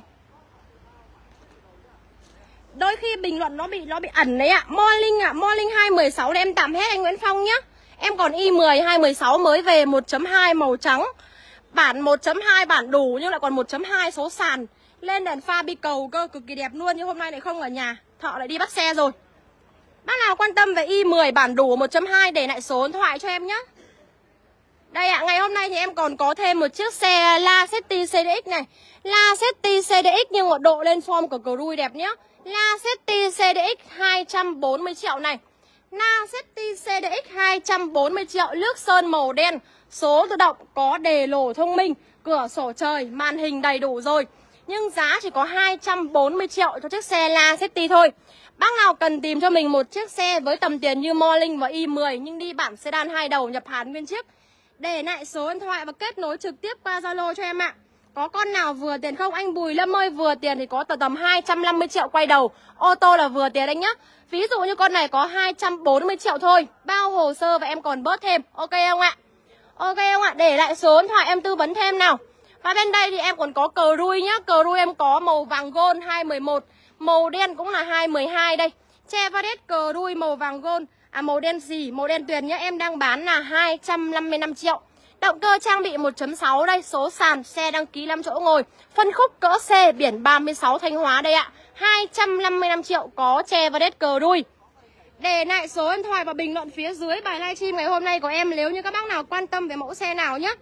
Đôi khi bình luận nó bị ẩn đấy ạ. Morning ạ, Morning 216 em tạm hết anh Nguyễn Phong nhá. Em còn Y10 216 mới về 1.2 màu trắng. Bản 1.2 bản đủ nhưng lại còn 1.2 số sàn. Lên đèn pha bi cầu cơ, cực kỳ đẹp luôn. Nhưng hôm nay lại không ở nhà, thợ lại đi bắt xe rồi. Bác nào quan tâm về Y10 bản đủ 1.2 để lại số điện thoại cho em nhá. Đây ạ, ngày hôm nay thì em còn có thêm một chiếc xe Lacetti CDX này. Lacetti CDX nhưng mà độ lên form của Cruise đẹp nhá. Lacetti CDX 240 triệu này. Lacetti CDX 240 triệu, nước sơn màu đen, số tự động, có đề lổ thông minh, cửa sổ trời, màn hình đầy đủ rồi. Nhưng giá chỉ có 240 triệu cho chiếc xe Lacetti thôi. Bác nào cần tìm cho mình một chiếc xe với tầm tiền như Morning và Y10 nhưng đi bản sedan hai đầu nhập Hàn nguyên chiếc, để lại số điện thoại và kết nối trực tiếp qua Zalo cho em ạ. Có con nào vừa tiền không? Anh Bùi Lâm ơi, vừa tiền thì có tầm 250 triệu quay đầu. Ô tô là vừa tiền anh nhá. Ví dụ như con này có 240 triệu thôi. Bao hồ sơ và em còn bớt thêm. Ok không ạ? Ok không ạ? Để lại số điện thoại em tư vấn thêm nào. Và bên đây thì em còn có Cruise nhá. Cruise em có màu vàng gold 211. Màu đen cũng là 212 đây. Chevrolet Cruise màu vàng gold. Màu đen gì? Màu đen tuyền nhá. Em đang bán là 255 triệu. Động cơ trang bị 1.6 đây, số sàn, xe đăng ký 5 chỗ ngồi, phân khúc cỡ C, biển 36 Thanh Hóa đây ạ. 255 triệu có Chevrolet Cruise. Để lại số điện thoại và bình luận phía dưới bài livestream ngày hôm nay của em nếu như các bác nào quan tâm về mẫu xe nào nhé.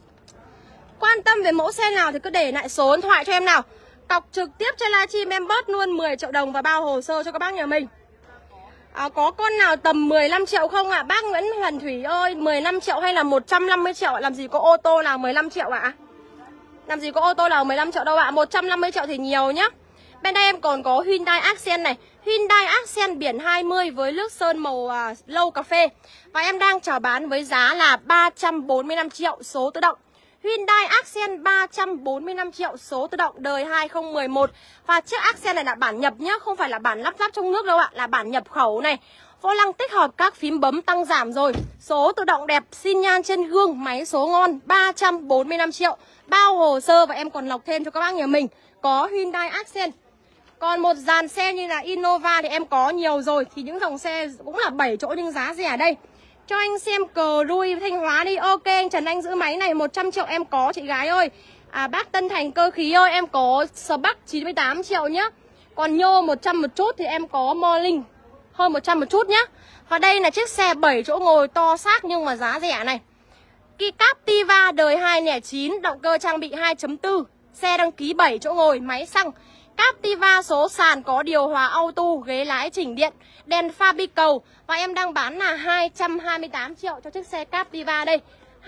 Quan tâm về mẫu xe nào thì cứ để lại số điện thoại cho em nào. Cọc trực tiếp trên livestream em bớt luôn 10 triệu đồng và bao hồ sơ cho các bác nhà mình. Có con nào tầm 15 triệu không ạ? Bác Nguyễn Hoàn Thủy ơi, 15 triệu hay là 150 triệu? Làm gì có ô tô nào 15 triệu ạ? Làm gì có ô tô nào 15 triệu đâu ạ? 150 triệu thì nhiều nhá. Bên đây em còn có Hyundai Accent này. Hyundai Accent biển 20 với nước sơn màu lâu cà phê. Và em đang chào bán với giá là 345 triệu số tự động. Hyundai Accent 345 triệu số tự động, đời 2011. Và chiếc Accent này là bản nhập nhá, không phải là bản lắp ráp trong nước đâu ạ, là bản nhập khẩu này. Vô lăng tích hợp các phím bấm tăng giảm rồi. Số tự động đẹp, xi nhan trên gương, máy số ngon, 345 triệu. Bao hồ sơ và em còn lọc thêm cho các bác nhà mình. Có Hyundai Accent. Còn một dàn xe như là Innova thì em có nhiều rồi. Thì những dòng xe cũng là 7 chỗ nhưng giá rẻ đây. Cho anh xem Cruise Thanh Hóa đi. Ok anh Trần Anh giữ máy này, 100 triệu em có chị gái ơi. Bác Tân Thành Cơ Khí ơi, em có Spark 98 triệu nhá. Còn Nhô 100 một chút thì em có Morning hơn 100 một chút nhá. Và đây là chiếc xe 7 chỗ ngồi to xác nhưng mà giá rẻ này. Captiva đời 2009, động cơ trang bị 2.4, xe đăng ký 7 chỗ ngồi, máy xăng. Captiva số sàn có điều hòa auto, ghế lái chỉnh điện, đèn pha bi cầu. Và em đang bán là 228 triệu cho chiếc xe Captiva đây.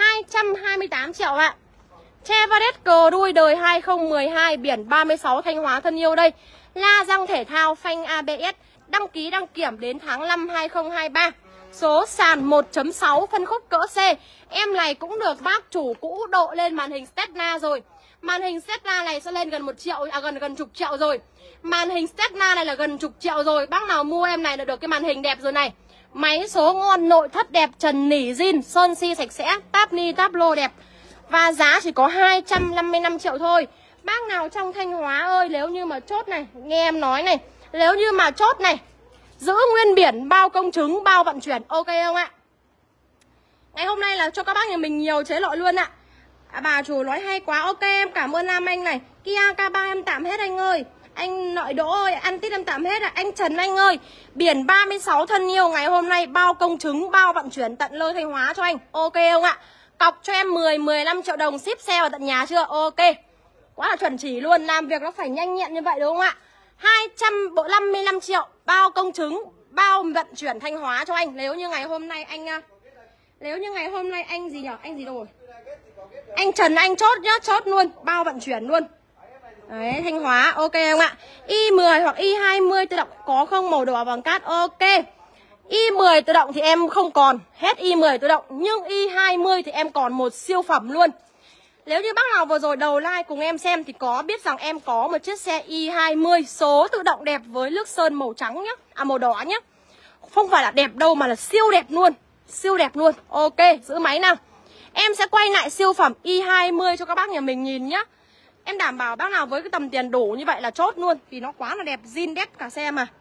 228 triệu ạ. Chevrolet Cruise đời 2012, biển 36 Thanh Hóa thân yêu đây. La răng thể thao, phanh ABS, đăng ký đăng kiểm đến tháng 5 2023. số sàn 1.6 phân khúc cỡ C. Em này cũng được bác chủ cũ độ lên màn hình Stella rồi. Màn hình Stella này sẽ lên gần 1 triệu, gần chục triệu rồi. Màn hình Stella này là gần chục triệu rồi. Bác nào mua em này là được cái màn hình đẹp rồi này. Máy số ngon, nội thất đẹp, trần nỉ zin, sơn si sạch sẽ, táp ni táp lô đẹp. Và giá chỉ có 255 triệu thôi. Bác nào trong Thanh Hóa ơi, nếu như mà chốt này, nghe em nói này, nếu như mà chốt này, giữ nguyên biển, bao công chứng, bao vận chuyển, ok không ạ? Ngày hôm nay là cho các bác nhà mình nhiều chế độ luôn ạ. Bà chủ nói hay quá, ok em cảm ơn Nam Anh này. Kia K3 em tạm hết anh ơi. Anh Nội Đỗ ơi, ăn tít em tạm hết ạ. Anh Trần Anh ơi, biển 36 thân yêu ngày hôm nay bao công chứng, bao vận chuyển tận nơi Thanh Hóa cho anh. Ok không ạ? Cọc cho em 10-15 triệu đồng ship xe vào tận nhà chưa? Ok. Quá là chuẩn chỉ luôn, làm việc nó phải nhanh nhẹn như vậy đúng không ạ? 255 triệu bao công chứng, bao vận chuyển Thanh Hóa cho anh. Nếu như ngày hôm nay anh gì nhỉ? Anh gì đâu rồi? Anh Trần Anh chốt nhá, chốt luôn, bao vận chuyển luôn. Đấy, Thanh Hóa, ok không ạ? Y10 hoặc Y20 tự động có không, màu đỏ bằng cát, ok. Y10 tự động thì em không còn, hết Y10 tự động. Nhưng Y20 thì em còn một siêu phẩm luôn. Nếu như bác nào vừa rồi đầu like cùng em xem thì có biết rằng em có một chiếc xe Y20 số tự động đẹp với nước sơn màu trắng nhá, màu đỏ nhá. Không phải là đẹp đâu mà là siêu đẹp luôn, siêu đẹp luôn. Ok, giữ máy nào. Em sẽ quay lại siêu phẩm Y20 cho các bác nhà mình nhìn nhá. Em đảm bảo bác nào với cái tầm tiền đủ như vậy là chốt luôn, vì nó quá là đẹp, zin đét cả xe mà.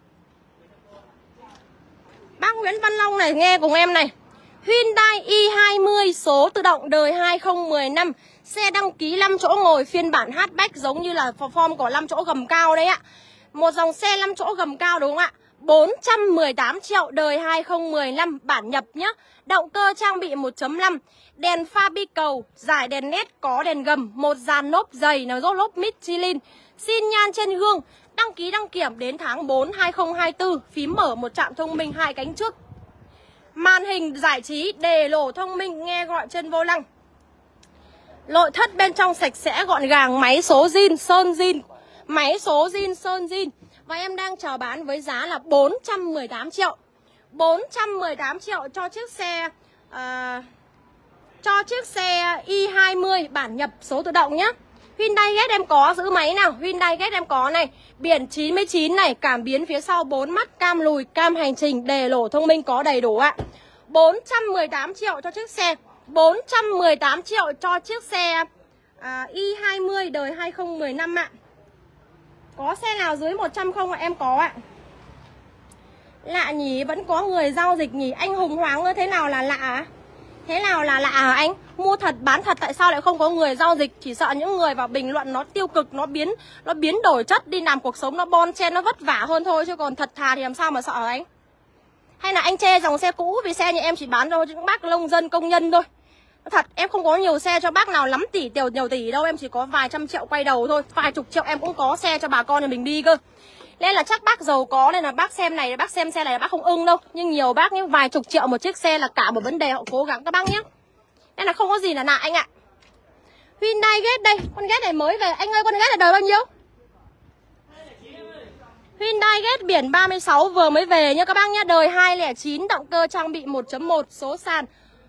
Bác Nguyễn Văn Long này, nghe cùng em này. Hyundai i20 số tự động đời 2015. Xe đăng ký 5 chỗ ngồi phiên bản hatchback, giống như là form của 5 chỗ gầm cao đấy ạ. Một dòng xe 5 chỗ gầm cao đúng không ạ? 418 triệu đời 2015 bản nhập nhá. Động cơ trang bị 1.5, đèn pha bi cầu, giải đèn led có đèn gầm, một dàn lốp dày là rốt lốp Michelin, xin nhan trên gương, đăng ký đăng kiểm đến tháng 4 2024, phím mở, một trạm thông minh 2 cánh trước. Màn hình giải trí, đề lổ thông minh, nghe gọi trên vô lăng. Nội thất bên trong sạch sẽ gọn gàng, máy số zin, sơn zin, máy số zin, sơn zin. Và em đang chào bán với giá là 418 triệu. 418 triệu cho chiếc xe i20 bản nhập số tự động nhá. Hyundai Getz em có, giữ máy nào. Hyundai Getz em có này, biển 99 này, cảm biến phía sau 4 mắt, cam lùi, cam hành trình, đề lổ thông minh có đầy đủ ạ. 418 triệu cho chiếc xe. 418 triệu cho chiếc xe i20 đời 2015 ạ. Có xe nào dưới 100 không ạ? Em có ạ. Lạ nhỉ, vẫn có người giao dịch nhỉ. Anh Hùng Hoàng ơi, thế nào là lạ à? Thế nào là lạ hả anh? Mua thật bán thật tại sao lại không có người giao dịch? Chỉ sợ những người vào bình luận nó tiêu cực, nó biến đổi chất đi, làm cuộc sống nó bon chen, nó vất vả hơn thôi, chứ còn thật thà thì làm sao mà sợ hả anh? Hay là anh chê dòng xe cũ vì xe nhà em chỉ bán cho những bác nông dân công nhân thôi. Thật, em không có nhiều xe cho bác nào lắm nhiều tỷ đâu, em chỉ có vài trăm triệu quay đầu thôi, vài chục triệu em cũng có xe cho bà con nhà mình đi cơ. Nên là chắc bác giàu có nên là bác xem này, bác xem xe này là bác không ưng đâu. Nhưng nhiều bác nhé, vài chục triệu một chiếc xe là cả một vấn đề, họ cố gắng các bác nhé. Nên là không có gì là lạ anh ạ. Hyundai Getz đây, con Getz này mới về. Anh ơi, con Getz này đời bao nhiêu? Hyundai Getz biển 36 vừa mới về nhá các bác nhé. Đời 209, động cơ trang bị 1.1, số sàn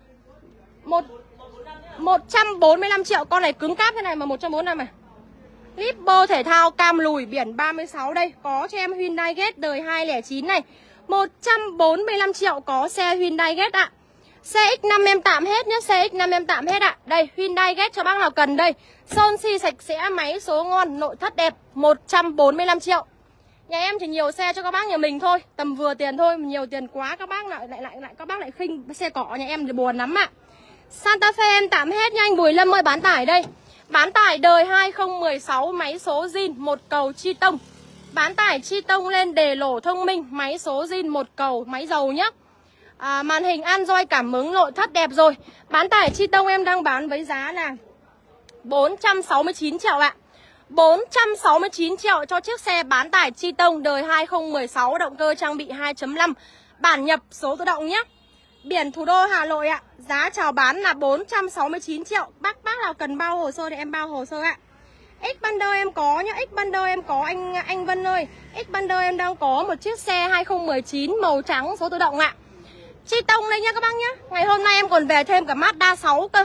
145 triệu. Con này cứng cáp thế này mà 145 này. Lippo thể thao cam lùi, biển 36 đây. Có cho em Hyundai Getz đời 209 này, 145 triệu có xe Hyundai Getz ạ. Xe X5 em tạm hết nhé, xe X5 em tạm hết ạ. Đây, Hyundai Getz cho bác nào cần đây. Sơn si sạch sẽ, máy số ngon, nội thất đẹp, 145 triệu. Nhà em chỉ nhiều xe cho các bác nhà mình thôi, tầm vừa tiền thôi, nhiều tiền quá các bác lại khinh xe cỏ nhà em thì buồn lắm ạ. Santa Fe em tạm hết nha anh Bùi Lâm ơi, bán tải đây. Bán tải đời 2016, máy số zin, một cầu chi tông. Bán tải chi tông lên, đề lổ thông minh, máy số zin, một cầu, máy dầu nhá. Màn hình Android cảm ứng, nội thất đẹp rồi. Bán tải chi tông em đang bán với giá là 469 triệu ạ. 469 triệu cho chiếc xe bán tải chi tông đời 2016, động cơ trang bị 2.5, bản nhập số tự động nhé. Biển thủ đô Hà Nội ạ. Giá chào bán là 469 triệu. Bác nào cần bao hồ sơ thì em bao hồ sơ ạ. Xpander em có nhá, Xpander em có anh Vân ơi. Xpander em đang có một chiếc xe 2019 màu trắng số tự động ạ. Chi tông đây nha các bác nhá. Ngày hôm nay em còn về thêm cả Mazda 6 cơ.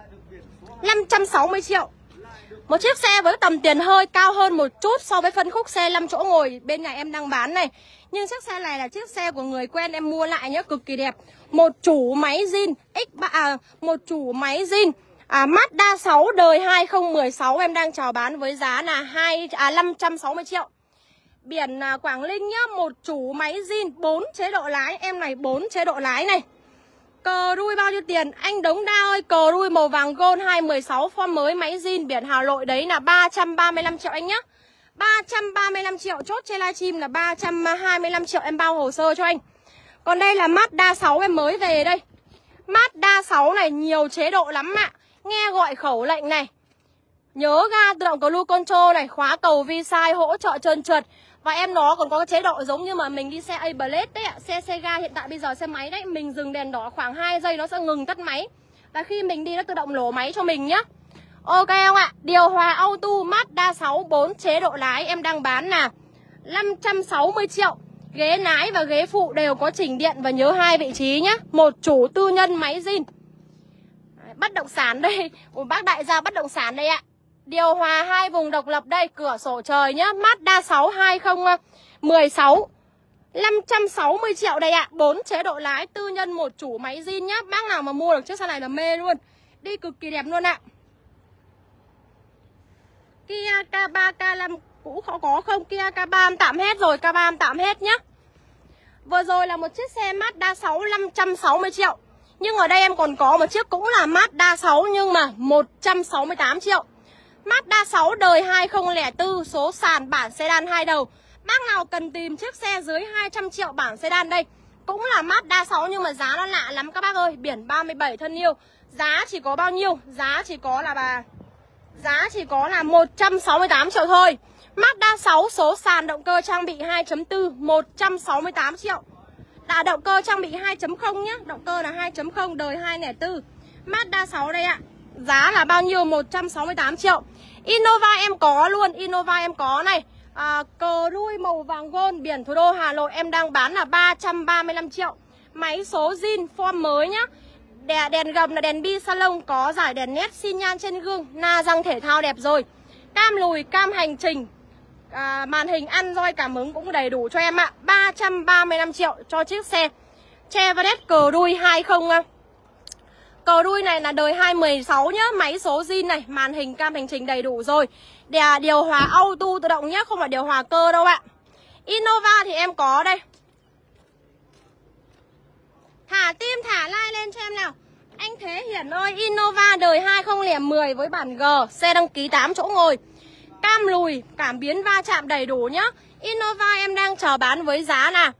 560 triệu. Một chiếc xe với tầm tiền hơi cao hơn một chút so với phân khúc xe 5 chỗ ngồi bên nhà em đang bán này. Nhưng chiếc xe này là chiếc xe của người quen em mua lại nhá, cực kỳ đẹp. Một chủ máy zin một chủ máy zin Mazda 6 đời 2016 em đang chào bán với giá là 560 triệu. Biển Quảng Ninh nhá, một chủ máy zin 4 chế độ lái, em này 4 chế độ lái này. Cờ đuôi bao nhiêu tiền? Anh Đống Đa ơi, cờ đuôi màu vàng gold 216 form mới máy zin biển Hà Nội đấy là 335 triệu anh nhá. 335 triệu, chốt trên livestream là 325 triệu, em bao hồ sơ cho anh. Còn đây là Mazda 6 em mới về đây. Mazda 6 này nhiều chế độ lắm ạ. Nghe gọi khẩu lệnh này. Nhớ ga tự động cruise control này, khóa cầu vi sai, hỗ trợ trơn trượt. Và em nó còn có cái chế độ giống như mà mình đi xe A-Blade đấy ạ. Xe ga hiện tại bây giờ xe máy đấy, mình dừng đèn đỏ khoảng 2 giây nó sẽ ngừng tắt máy. Và khi mình đi nó tự động nổ máy cho mình nhá. Ok không ạ? Điều hòa auto Mazda 6 4 chế độ lái em đang bán là 560 triệu. Ghế lái và ghế phụ đều có chỉnh điện và nhớ 2 vị trí nhá. Một chủ tư nhân máy zin. Bất động sản đây, của bác đại gia bất động sản đây ạ. Điều hòa 2 vùng độc lập đây, cửa sổ trời nhá. Mazda 6 2016 560 triệu đây ạ. 4 chế độ lái, tư nhân một chủ máy zin nhá. Bác nào mà mua được chiếc xe này là mê luôn. Đi cực kỳ đẹp luôn ạ. Kia K3 K5 cũ có không? Kia K3 em tạm hết rồi, K3 em tạm hết nhá. Vừa rồi là một chiếc xe Mazda 6 560 triệu. Nhưng ở đây em còn có một chiếc cũng là Mazda 6 nhưng mà 168 triệu. Mazda 6 đời 2004, số sàn bản sedan 2 đầu. Bác nào cần tìm chiếc xe dưới 200 triệu bản sedan đây, cũng là Mazda 6 nhưng mà giá nó lạ lắm các bác ơi. Biển 37 thân yêu. Giá chỉ có bao nhiêu? Giá chỉ có là 168 triệu thôi. Mazda 6 số sàn động cơ trang bị 2.4, 168 triệu. Là động cơ trang bị 2.0 nhá. Động cơ là 2.0 đời 2004. Mazda 6 đây ạ. Giá là bao nhiêu? 168 triệu. Innova em có luôn. Innova em có này. Cờ đuôi màu vàng gold biển thủ đô Hà Nội em đang bán là 335 triệu. Máy số zin form mới nhá. Đèn gầm là đèn bi salon, có giải đèn nét, xi nhan trên gương, na răng thể thao đẹp rồi. Cam lùi, cam hành trình, màn hình ăn roi cảm ứng cũng đầy đủ cho em ạ. 335 triệu cho chiếc xe Chevrolet cờ đuôi 20. Cờ đuôi này là đời 2016 nhá. Máy số zin này, màn hình cam hành trình đầy đủ rồi. Điều hòa auto tự động nhá, không phải điều hòa cơ đâu ạ. Innova thì em có đây. Thả tim thả like lên cho em nào. Anh Thế Hiển ơi, Innova đời 2010 với bản G, xe đăng ký 8 chỗ ngồi. Cam lùi, cảm biến va chạm đầy đủ nhá. Innova em đang chào bán với giá là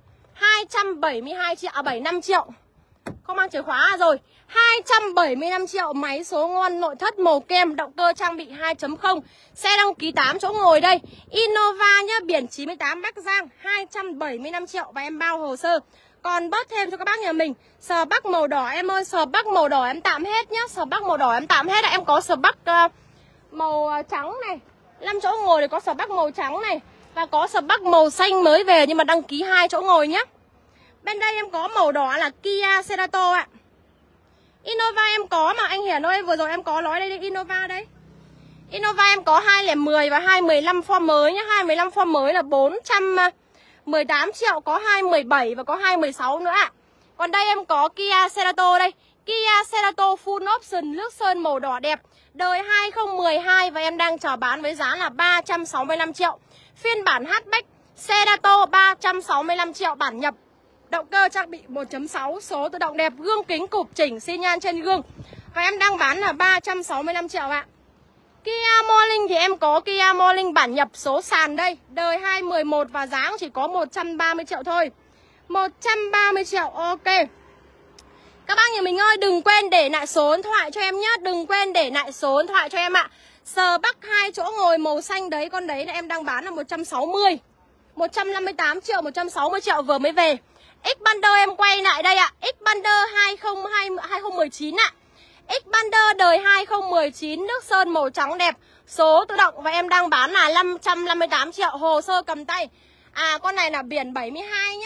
75 triệu. Không mang chìa khóa rồi. 275 triệu, máy số ngon, nội thất màu kem, động cơ trang bị 2.0, xe đăng ký 8 chỗ ngồi đây. Innova nhá, biển 98 Bắc Giang, 275 triệu và em bao hồ sơ. Còn bớt thêm cho các bác nhà mình. Sờ bắc màu đỏ em ơi, sờ bắc màu đỏ em tạm hết nhá. Sờ bắc màu đỏ em tạm hết. Em có sờ bắc màu trắng này, 5 chỗ ngồi thì có sờ bắc màu trắng này. Và có sờ bắc màu xanh mới về nhưng mà đăng ký 2 chỗ ngồi nhá. Bên đây em có màu đỏ là Kia Cerato ạ. Innova em có mà anh Hiển ơi, vừa rồi em có nói đây, Innova đây. Innova em có 2010 và 2015 form mới nhá. 2015 form mới là 418 triệu, có 2017 và có 2016 nữa ạ. Còn đây em có Kia Cerato đây. Kia Cerato full option nước sơn màu đỏ đẹp, đời 2012 và em đang chào bán với giá là 365 triệu. Phiên bản hatchback Cerato 365 triệu bản nhập. Động cơ trang bị 1.6, số tự động đẹp, gương kính cụp chỉnh, xi nhan trên gương. Và em đang bán là 365 triệu ạ. Kia Morning thì em có Kia Morning bản nhập số sàn đây, đời 2011 và giá chỉ có 130 triệu thôi. 130 triệu, ok. Các bác nhà mình ơi, đừng quên để lại số điện thoại cho em nhé. Đừng quên để lại số điện thoại cho em ạ. Sờ bắc 2 chỗ ngồi màu xanh đấy, con đấy là em đang bán là 160. 158 triệu, 160 triệu vừa mới về. Xpander em quay lại đây ạ. Xpander 2019 ạ. Xpander đời 2019, nước sơn màu trắng đẹp, số tự động và em đang bán là 558 triệu, hồ sơ cầm tay. Con này là biển 72 nhá.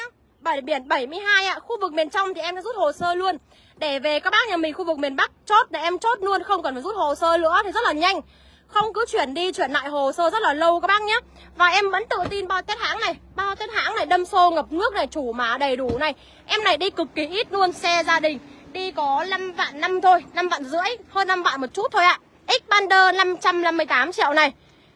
biển 72 ạ. Khu vực miền trong thì em sẽ rút hồ sơ luôn. Để về các bác nhà mình khu vực miền Bắc chốt là em chốt luôn, không cần phải rút hồ sơ nữa thì rất là nhanh. Không cứ chuyển đi chuyển lại hồ sơ rất là lâu các bác nhé. Và em vẫn tự tin bao Tết hãng này. Bao Tết hãng này, đâm xô ngập nước này, chủ mã đầy đủ này. Em này đi cực kỳ ít luôn, xe gia đình đi có 5 vạn 5 thôi, 5 vạn rưỡi, hơn 5 vạn một chút thôi ạ. Xpander 558 triệu này.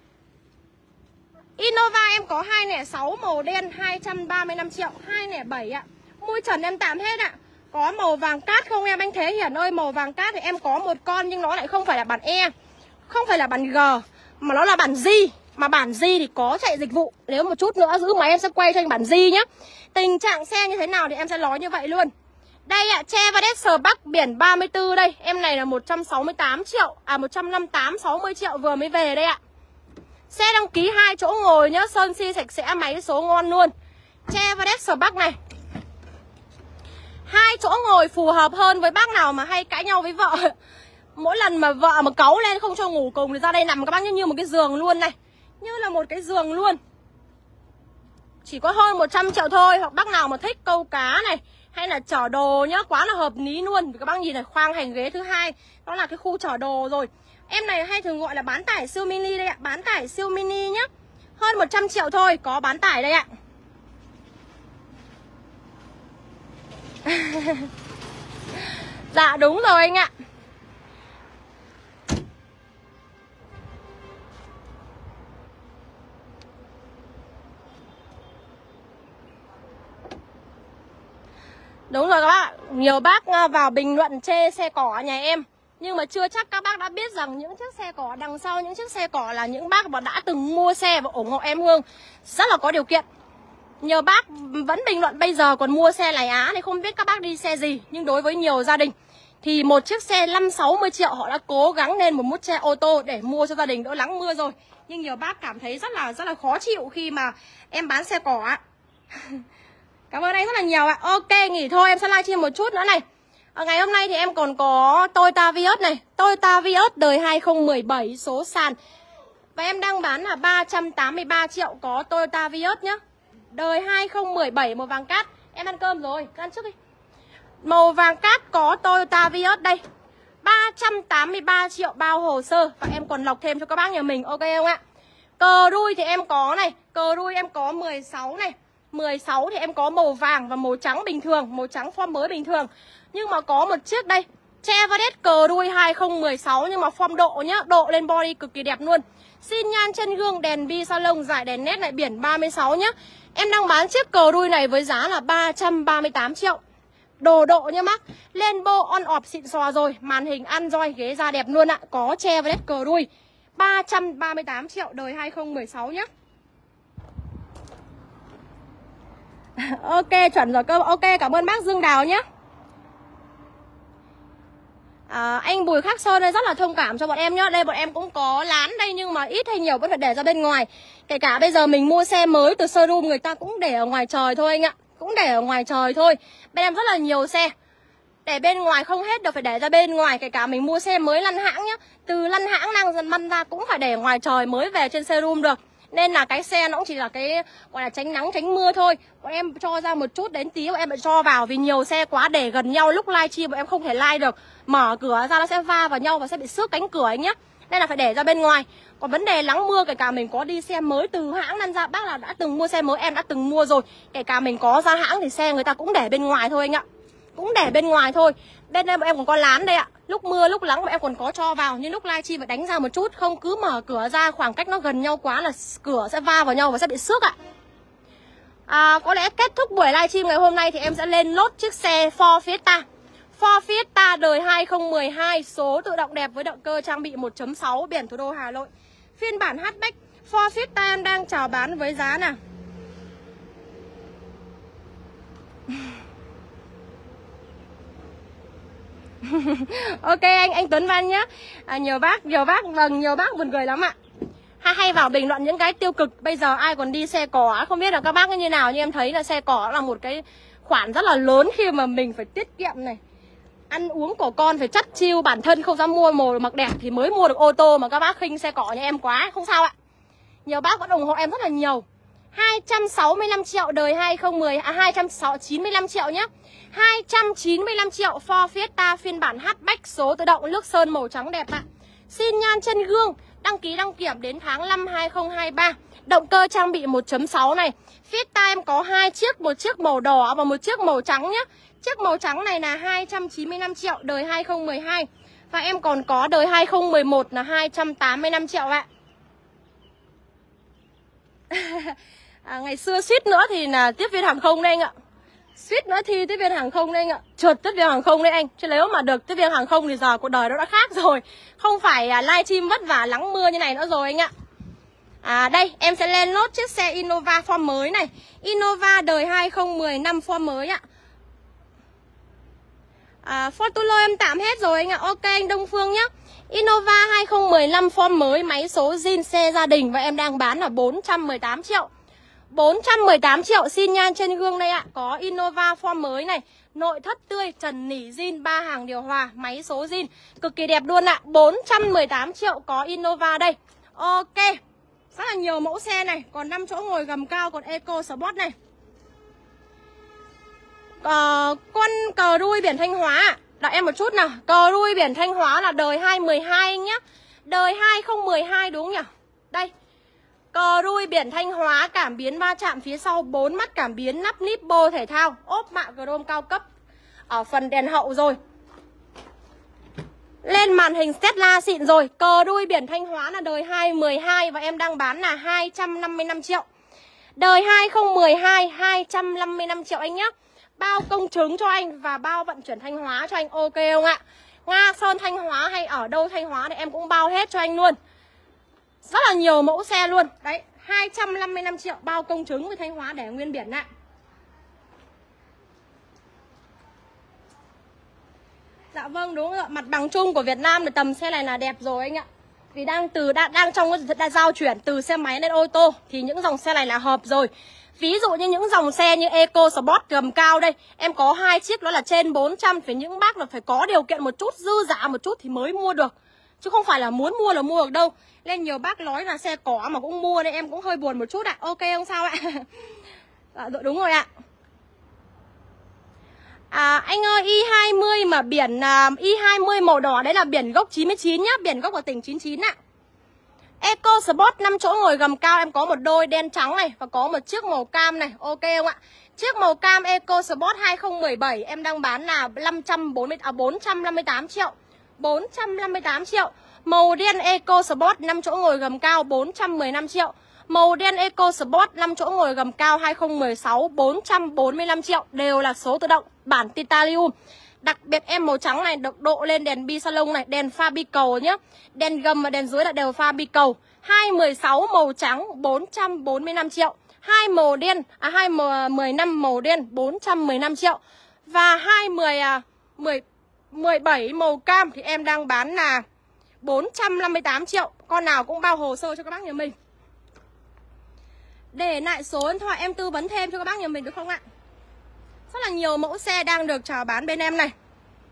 Innova em có 206 màu đen 235 triệu, 207 ạ. Mui trần em tạm hết ạ. Có màu vàng cát không em anh Thế Hiển ơi? Màu vàng cát thì em có một con nhưng nó lại không phải là bản E, không phải là bản G, mà nó là bản G. Mà bản G thì có chạy dịch vụ. Nếu một chút nữa giữ máy em sẽ quay cho anh bản G nhé. Tình trạng xe như thế nào thì em sẽ nói như vậy luôn. Đây ạ, Chevrolet Spark biển 34 đây. Em này là 168 triệu, 158, 60 triệu vừa mới về đây ạ. Xe đăng ký 2 chỗ ngồi nhá, sơn si sạch sẽ, máy số ngon luôn. Chevrolet Spark này 2 chỗ ngồi phù hợp hơn với bác nào mà hay cãi nhau với vợ. Mỗi lần mà vợ mà cáu lên không cho ngủ cùng thì ra đây nằm các bác như một cái giường luôn này. Như là một cái giường luôn. Chỉ có hơn 100 triệu thôi. Hoặc bác nào mà thích câu cá này hay là chở đồ nhá, quá là hợp lý luôn. Các bác nhìn này, khoang hành ghế thứ hai, đó là cái khu chở đồ rồi. Em này hay thường gọi là bán tải siêu mini đây ạ. Bán tải siêu mini nhá. Hơn 100 triệu thôi, có bán tải đây ạ. Dạ đúng rồi anh ạ. Đúng rồi các bác. Nhiều bác vào bình luận chê xe cỏ ở nhà em, nhưng mà chưa chắc các bác đã biết rằng những chiếc xe cỏ đằng sau những chiếc xe cỏ là những bác mà đã từng mua xe và ủng hộ em Hương rất là có điều kiện. Nhiều bác vẫn bình luận bây giờ còn mua xe lái Á thì không biết các bác đi xe gì. Nhưng đối với nhiều gia đình thì một chiếc xe 50-60 triệu họ đã cố gắng lên một xe ô tô để mua cho gia đình đỡ nắng mưa rồi. Nhưng nhiều bác cảm thấy rất là khó chịu khi mà em bán xe cỏ. Cảm ơn anh rất là nhiều ạ. Ok, nghỉ thôi, em sẽ livestream một chút nữa này. Ngày hôm nay thì em còn có Toyota Vios này. Toyota Vios đời 2017 số sàn. Và em đang bán là 383 triệu có Toyota Vios nhá. Đời 2017 màu vàng cát. Em ăn cơm rồi, ăn trước đi. Màu vàng cát có Toyota Vios đây. 383 triệu bao hồ sơ. Và em còn lọc thêm cho các bác nhà mình, ok không ạ? Cờ đuôi thì em có này. Cờ đuôi em có 16 này. 16 thì em có màu vàng và màu trắng bình thường, màu trắng form mới bình thường. Nhưng mà có một chiếc đây, Chevrolet cờ đuôi 2016 nhưng mà form độ nhá, độ lên body cực kỳ đẹp luôn. Xin nhan chân gương, đèn bi salon, dải đèn nét lại biển 36 nhá. Em đang bán chiếc cờ đuôi này với giá là 338 triệu. Đồ độ nhá bác. Lên bô on off xịn xò rồi, màn hình Android, ghế da đẹp luôn ạ. Có Chevrolet cờ đuôi 338 triệu đời 2016 nhá. Ok, chuẩn rồi cơ. Ok, cảm ơn bác Dương Đào nhé. Anh Bùi Khắc Sơn đây rất là thông cảm cho bọn em nhá. Đây bọn em cũng có lán đây nhưng mà ít hay nhiều vẫn phải để ra bên ngoài. Kể cả bây giờ mình mua xe mới từ showroom người ta cũng để ở ngoài trời thôi anh ạ. Cũng để ở ngoài trời thôi. Bên em rất là nhiều xe để bên ngoài không hết được, phải để ra bên ngoài. Kể cả mình mua xe mới lăn hãng nhá, từ lăn hãng đang dần măn ra cũng phải để ở ngoài trời mới về trên showroom được. Nên là cái xe nó cũng chỉ là cái gọi là tránh nắng tránh mưa thôi. Bọn em cho ra một chút đến tí bọn em lại cho vào. Vì nhiều xe quá để gần nhau lúc livestream bọn em không thể live được. Mở cửa ra nó sẽ va vào nhau và sẽ bị xước cánh cửa anh nhé. Nên là phải để ra bên ngoài. Còn vấn đề nắng mưa kể cả mình có đi xe mới từ hãng lăn ra, bác là đã từng mua xe mới em đã từng mua rồi. Kể cả mình có ra hãng thì xe người ta cũng để bên ngoài thôi anh ạ. Cũng để bên ngoài thôi. Bên đây bọn em còn có lán đây ạ. Lúc mưa lúc nắng bọn em còn có cho vào. Nhưng lúc livestream phải đánh ra một chút. Không cứ mở cửa ra khoảng cách nó gần nhau quá là cửa sẽ va vào nhau và sẽ bị xước ạ. Có lẽ kết thúc buổi livestream ngày hôm nay thì em sẽ lên lốt chiếc xe Ford Fiesta. Ford Fiesta đời 2012, số tự động đẹp với động cơ trang bị 1.6, biển thủ đô Hà Nội. Phiên bản hatchback Ford Fiesta em đang chào bán với giá nào. Ok anh Tuấn Văn nhá. Nhiều bác buồn cười lắm ạ. Hay vào bình luận những cái tiêu cực. Bây giờ ai còn đi xe cỏ, không biết là các bác như nào, nhưng em thấy là xe cỏ là một cái khoản rất là lớn khi mà mình phải tiết kiệm này. Ăn uống của con phải chắt chiu, bản thân không dám mua màu mặc đẹp thì mới mua được ô tô mà các bác khinh xe cỏ như em quá. Không sao ạ. Nhiều bác vẫn ủng hộ em rất là nhiều. 265 triệu đời 2010, 295 triệu nhá. 295 triệu Ford Fiesta phiên bản hatchback số tự động nước sơn màu trắng đẹp ạ. Xin nhan chân gương, đăng ký đăng kiểm đến tháng 5 2023. Động cơ trang bị 1.6 này. Fiesta em có 2 chiếc, một chiếc màu đỏ và một chiếc màu trắng nhá. Chiếc màu trắng này là 295 triệu đời 2012. Và em còn có đời 2011 là 285 triệu ạ. Ngày xưa suýt nữa thì là tiếp viên hàng không đây anh ạ. Suýt nữa thi tiếp viên hàng không đây anh ạ. Trượt tiếp viên hàng không đây anh. Chứ nếu mà được tiếp viên hàng không thì giờ cuộc đời nó đã khác rồi. Không phải livestream vất vả nắng mưa như này nữa rồi anh ạ. Đây em sẽ lên lốt chiếc xe Innova form mới này. Innova đời 2010 năm form mới ạ. Fortulo em tạm hết rồi anh ạ. Ok anh Đông Phương nhá. Innova 2015 form mới, máy số zin, xe gia đình. Và em đang bán là 418 triệu. 418 triệu xin nhan trên gương đây ạ. Có Innova form mới này, nội thất tươi, trần nỉ zin, 3 hàng điều hòa, máy số zin, cực kỳ đẹp luôn ạ. 418 triệu có Innova đây. Ok, rất là nhiều mẫu xe này. Còn 5 chỗ ngồi gầm cao, còn Eco Sport này. Con cờ đuôi biển Thanh Hóa, đợi em một chút nào. Cờ đuôi biển Thanh Hóa là đời 2012 nhá. Đời 2012 đúng không nhỉ? Đây. Cờ đuôi biển Thanh Hóa, cảm biến va chạm phía sau, 4 mắt cảm biến, nắp níp bô thể thao, ốp mạ chrome cao cấp. Ở phần đèn hậu rồi. Lên màn hình Tesla xịn rồi. Cờ đuôi biển Thanh Hóa là đời 2012 và em đang bán là 255 triệu. Đời 2012 255 triệu anh nhá. Bao công chứng cho anh và bao vận chuyển Thanh Hóa cho anh, ok không ạ? Nga Sơn Thanh Hóa hay ở đâu Thanh Hóa thì em cũng bao hết cho anh luôn. Rất là nhiều mẫu xe luôn. Đấy, 255 triệu bao công chứng với Thanh Hóa để nguyên biển ạ. Dạ vâng, đúng rồi. Mặt bằng chung của Việt Nam thì tầm xe này là đẹp rồi anh ạ. Vì đang trong cái giao chuyển từ xe máy lên ô tô thì những dòng xe này là hợp rồi. Ví dụ như những dòng xe như Eco Sport gầm cao đây, em có 2 chiếc đó là trên 400, phải những bác là phải có điều kiện một chút, dư dả một chút thì mới mua được. Chứ không phải là muốn mua là mua được đâu. Nên nhiều bác nói là xe có mà cũng mua nên em cũng hơi buồn một chút ạ. Ok không sao ạ? Đúng rồi ạ. Anh ơi, Y20 mà biển Y20 màu đỏ đấy là biển gốc 99 nhá, biển gốc của tỉnh 99 ạ. Eco Sport 5 chỗ ngồi gầm cao em có một đôi đen trắng này và có một chiếc màu cam này, ok không ạ? Chiếc màu cam Eco Sport 2017 em đang bán là 458 triệu. 458 triệu. Màu đen Eco Sport 5 chỗ ngồi gầm cao 415 triệu. Màu đen Eco Sport 5 chỗ ngồi gầm cao 2016 445 triệu. Đều là số tự động bản titanium. Đặc biệt em màu trắng này được độ lên đèn bi salon này, đèn pha bi cầu nhá. Đèn gầm và đèn dưới là đều pha bi cầu. 216 màu trắng 445 triệu. 2 màu đen 215 màu đen 415 triệu. Và 17 màu cam thì em đang bán là 458 triệu. Con nào cũng bao hồ sơ cho các bác nhà mình. Để lại số điện thoại em tư vấn thêm cho các bác nhà mình được không ạ? Rất là nhiều mẫu xe đang được chào bán bên em này.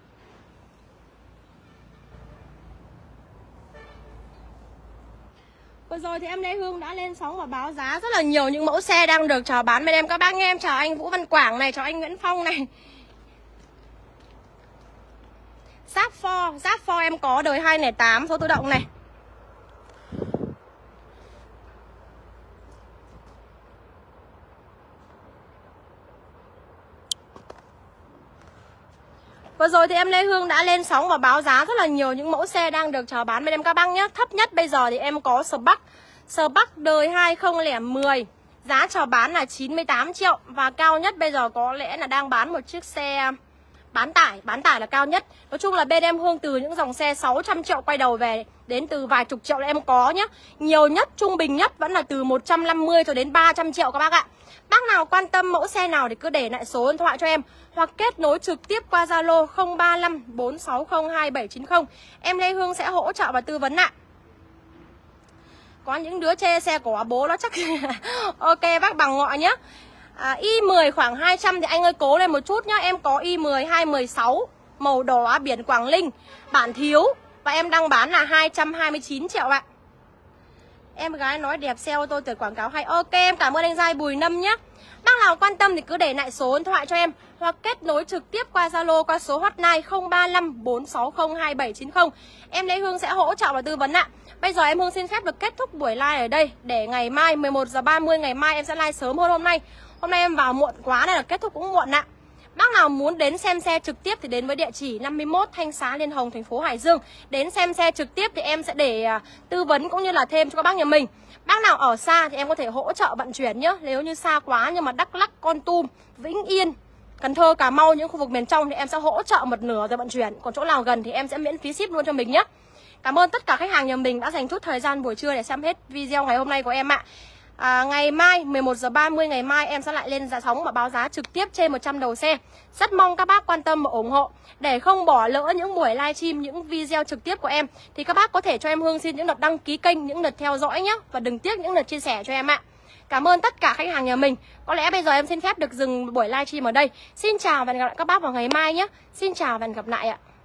Vừa rồi thì em Lê Hương đã lên sóng và báo giá rất là nhiều những mẫu xe đang được chào bán bên em các bác nghe. Em chào anh Vũ Văn Quảng này, chào anh Nguyễn Phong này. Giáp Ford em có đời 208 số tự động này. Vừa rồi thì em Lê Hương đã lên sóng và báo giá rất là nhiều những mẫu xe đang được chào bán bên em các bác nhé. Thấp nhất bây giờ thì em có Spark đời 2010. Giá chào bán là 98 triệu. Và cao nhất bây giờ có lẽ là đang bán một chiếc xe bán tải là cao nhất. Nói chung là bên em Hương từ những dòng xe 600 triệu quay đầu về đến từ vài chục triệu là em có nhé. Nhiều nhất, trung bình nhất vẫn là từ 150 cho đến 300 triệu các bác ạ. Bác nào quan tâm mẫu xe nào thì cứ để lại số điện thoại cho em hoặc kết nối trực tiếp qua Zalo 035 460 2790. Em Lê Hương sẽ hỗ trợ và tư vấn ạ. Có những đứa chê xe của bố nó chắc ok bác bằng ngọi nhé. Y10 khoảng 200 thì anh ơi cố lên một chút nhá. Em có Y10 216 màu đỏ biển Quảng Ninh bản thiếu và em đang bán là 229 triệu ạ. Em gái nói đẹp, xe ô tô tuyệt, quảng cáo hay. Ok, em cảm ơn anh Giai Bùi Nâm nhé. Bác nào quan tâm thì cứ để lại số điện thoại cho em hoặc kết nối trực tiếp qua Zalo qua số hotline 035 460 2790. Em Lê Hương sẽ hỗ trợ và tư vấn ạ. Bây giờ em Hương xin phép được kết thúc buổi live ở đây để ngày mai 11h30 ngày mai em sẽ live sớm hơn hôm nay. Hôm nay em vào muộn quá nên là kết thúc cũng muộn ạ. Bác nào muốn đến xem xe trực tiếp thì đến với địa chỉ 51 Thanh Xá Liên Hồng, thành phố Hải Dương. Đến xem xe trực tiếp thì em sẽ để tư vấn cũng như là thêm cho các bác nhà mình. Bác nào ở xa thì em có thể hỗ trợ vận chuyển nhé. Nếu như xa quá nhưng mà Đắk Lắk, Kon Tum, Vĩnh Yên, Cần Thơ, Cà Mau, những khu vực miền trong thì em sẽ hỗ trợ một nửa rồi vận chuyển. Còn chỗ nào gần thì em sẽ miễn phí ship luôn cho mình nhé. Cảm ơn tất cả khách hàng nhà mình đã dành chút thời gian buổi trưa để xem hết video ngày hôm nay của em ạ. Ngày mai 11h30 ngày mai em sẽ lại lên giá sóng và báo giá trực tiếp trên 100 đầu xe. Rất mong các bác quan tâm và ủng hộ. Để không bỏ lỡ những buổi livestream, những video trực tiếp của em thì các bác có thể cho em Hương xin những lượt đăng ký kênh, những lượt theo dõi nhé. Và đừng tiếc những lượt chia sẻ cho em ạ. Cảm ơn tất cả khách hàng nhà mình. Có lẽ bây giờ em xin phép được dừng buổi livestream ở đây. Xin chào và hẹn gặp lại các bác vào ngày mai nhé. Xin chào và hẹn gặp lại ạ.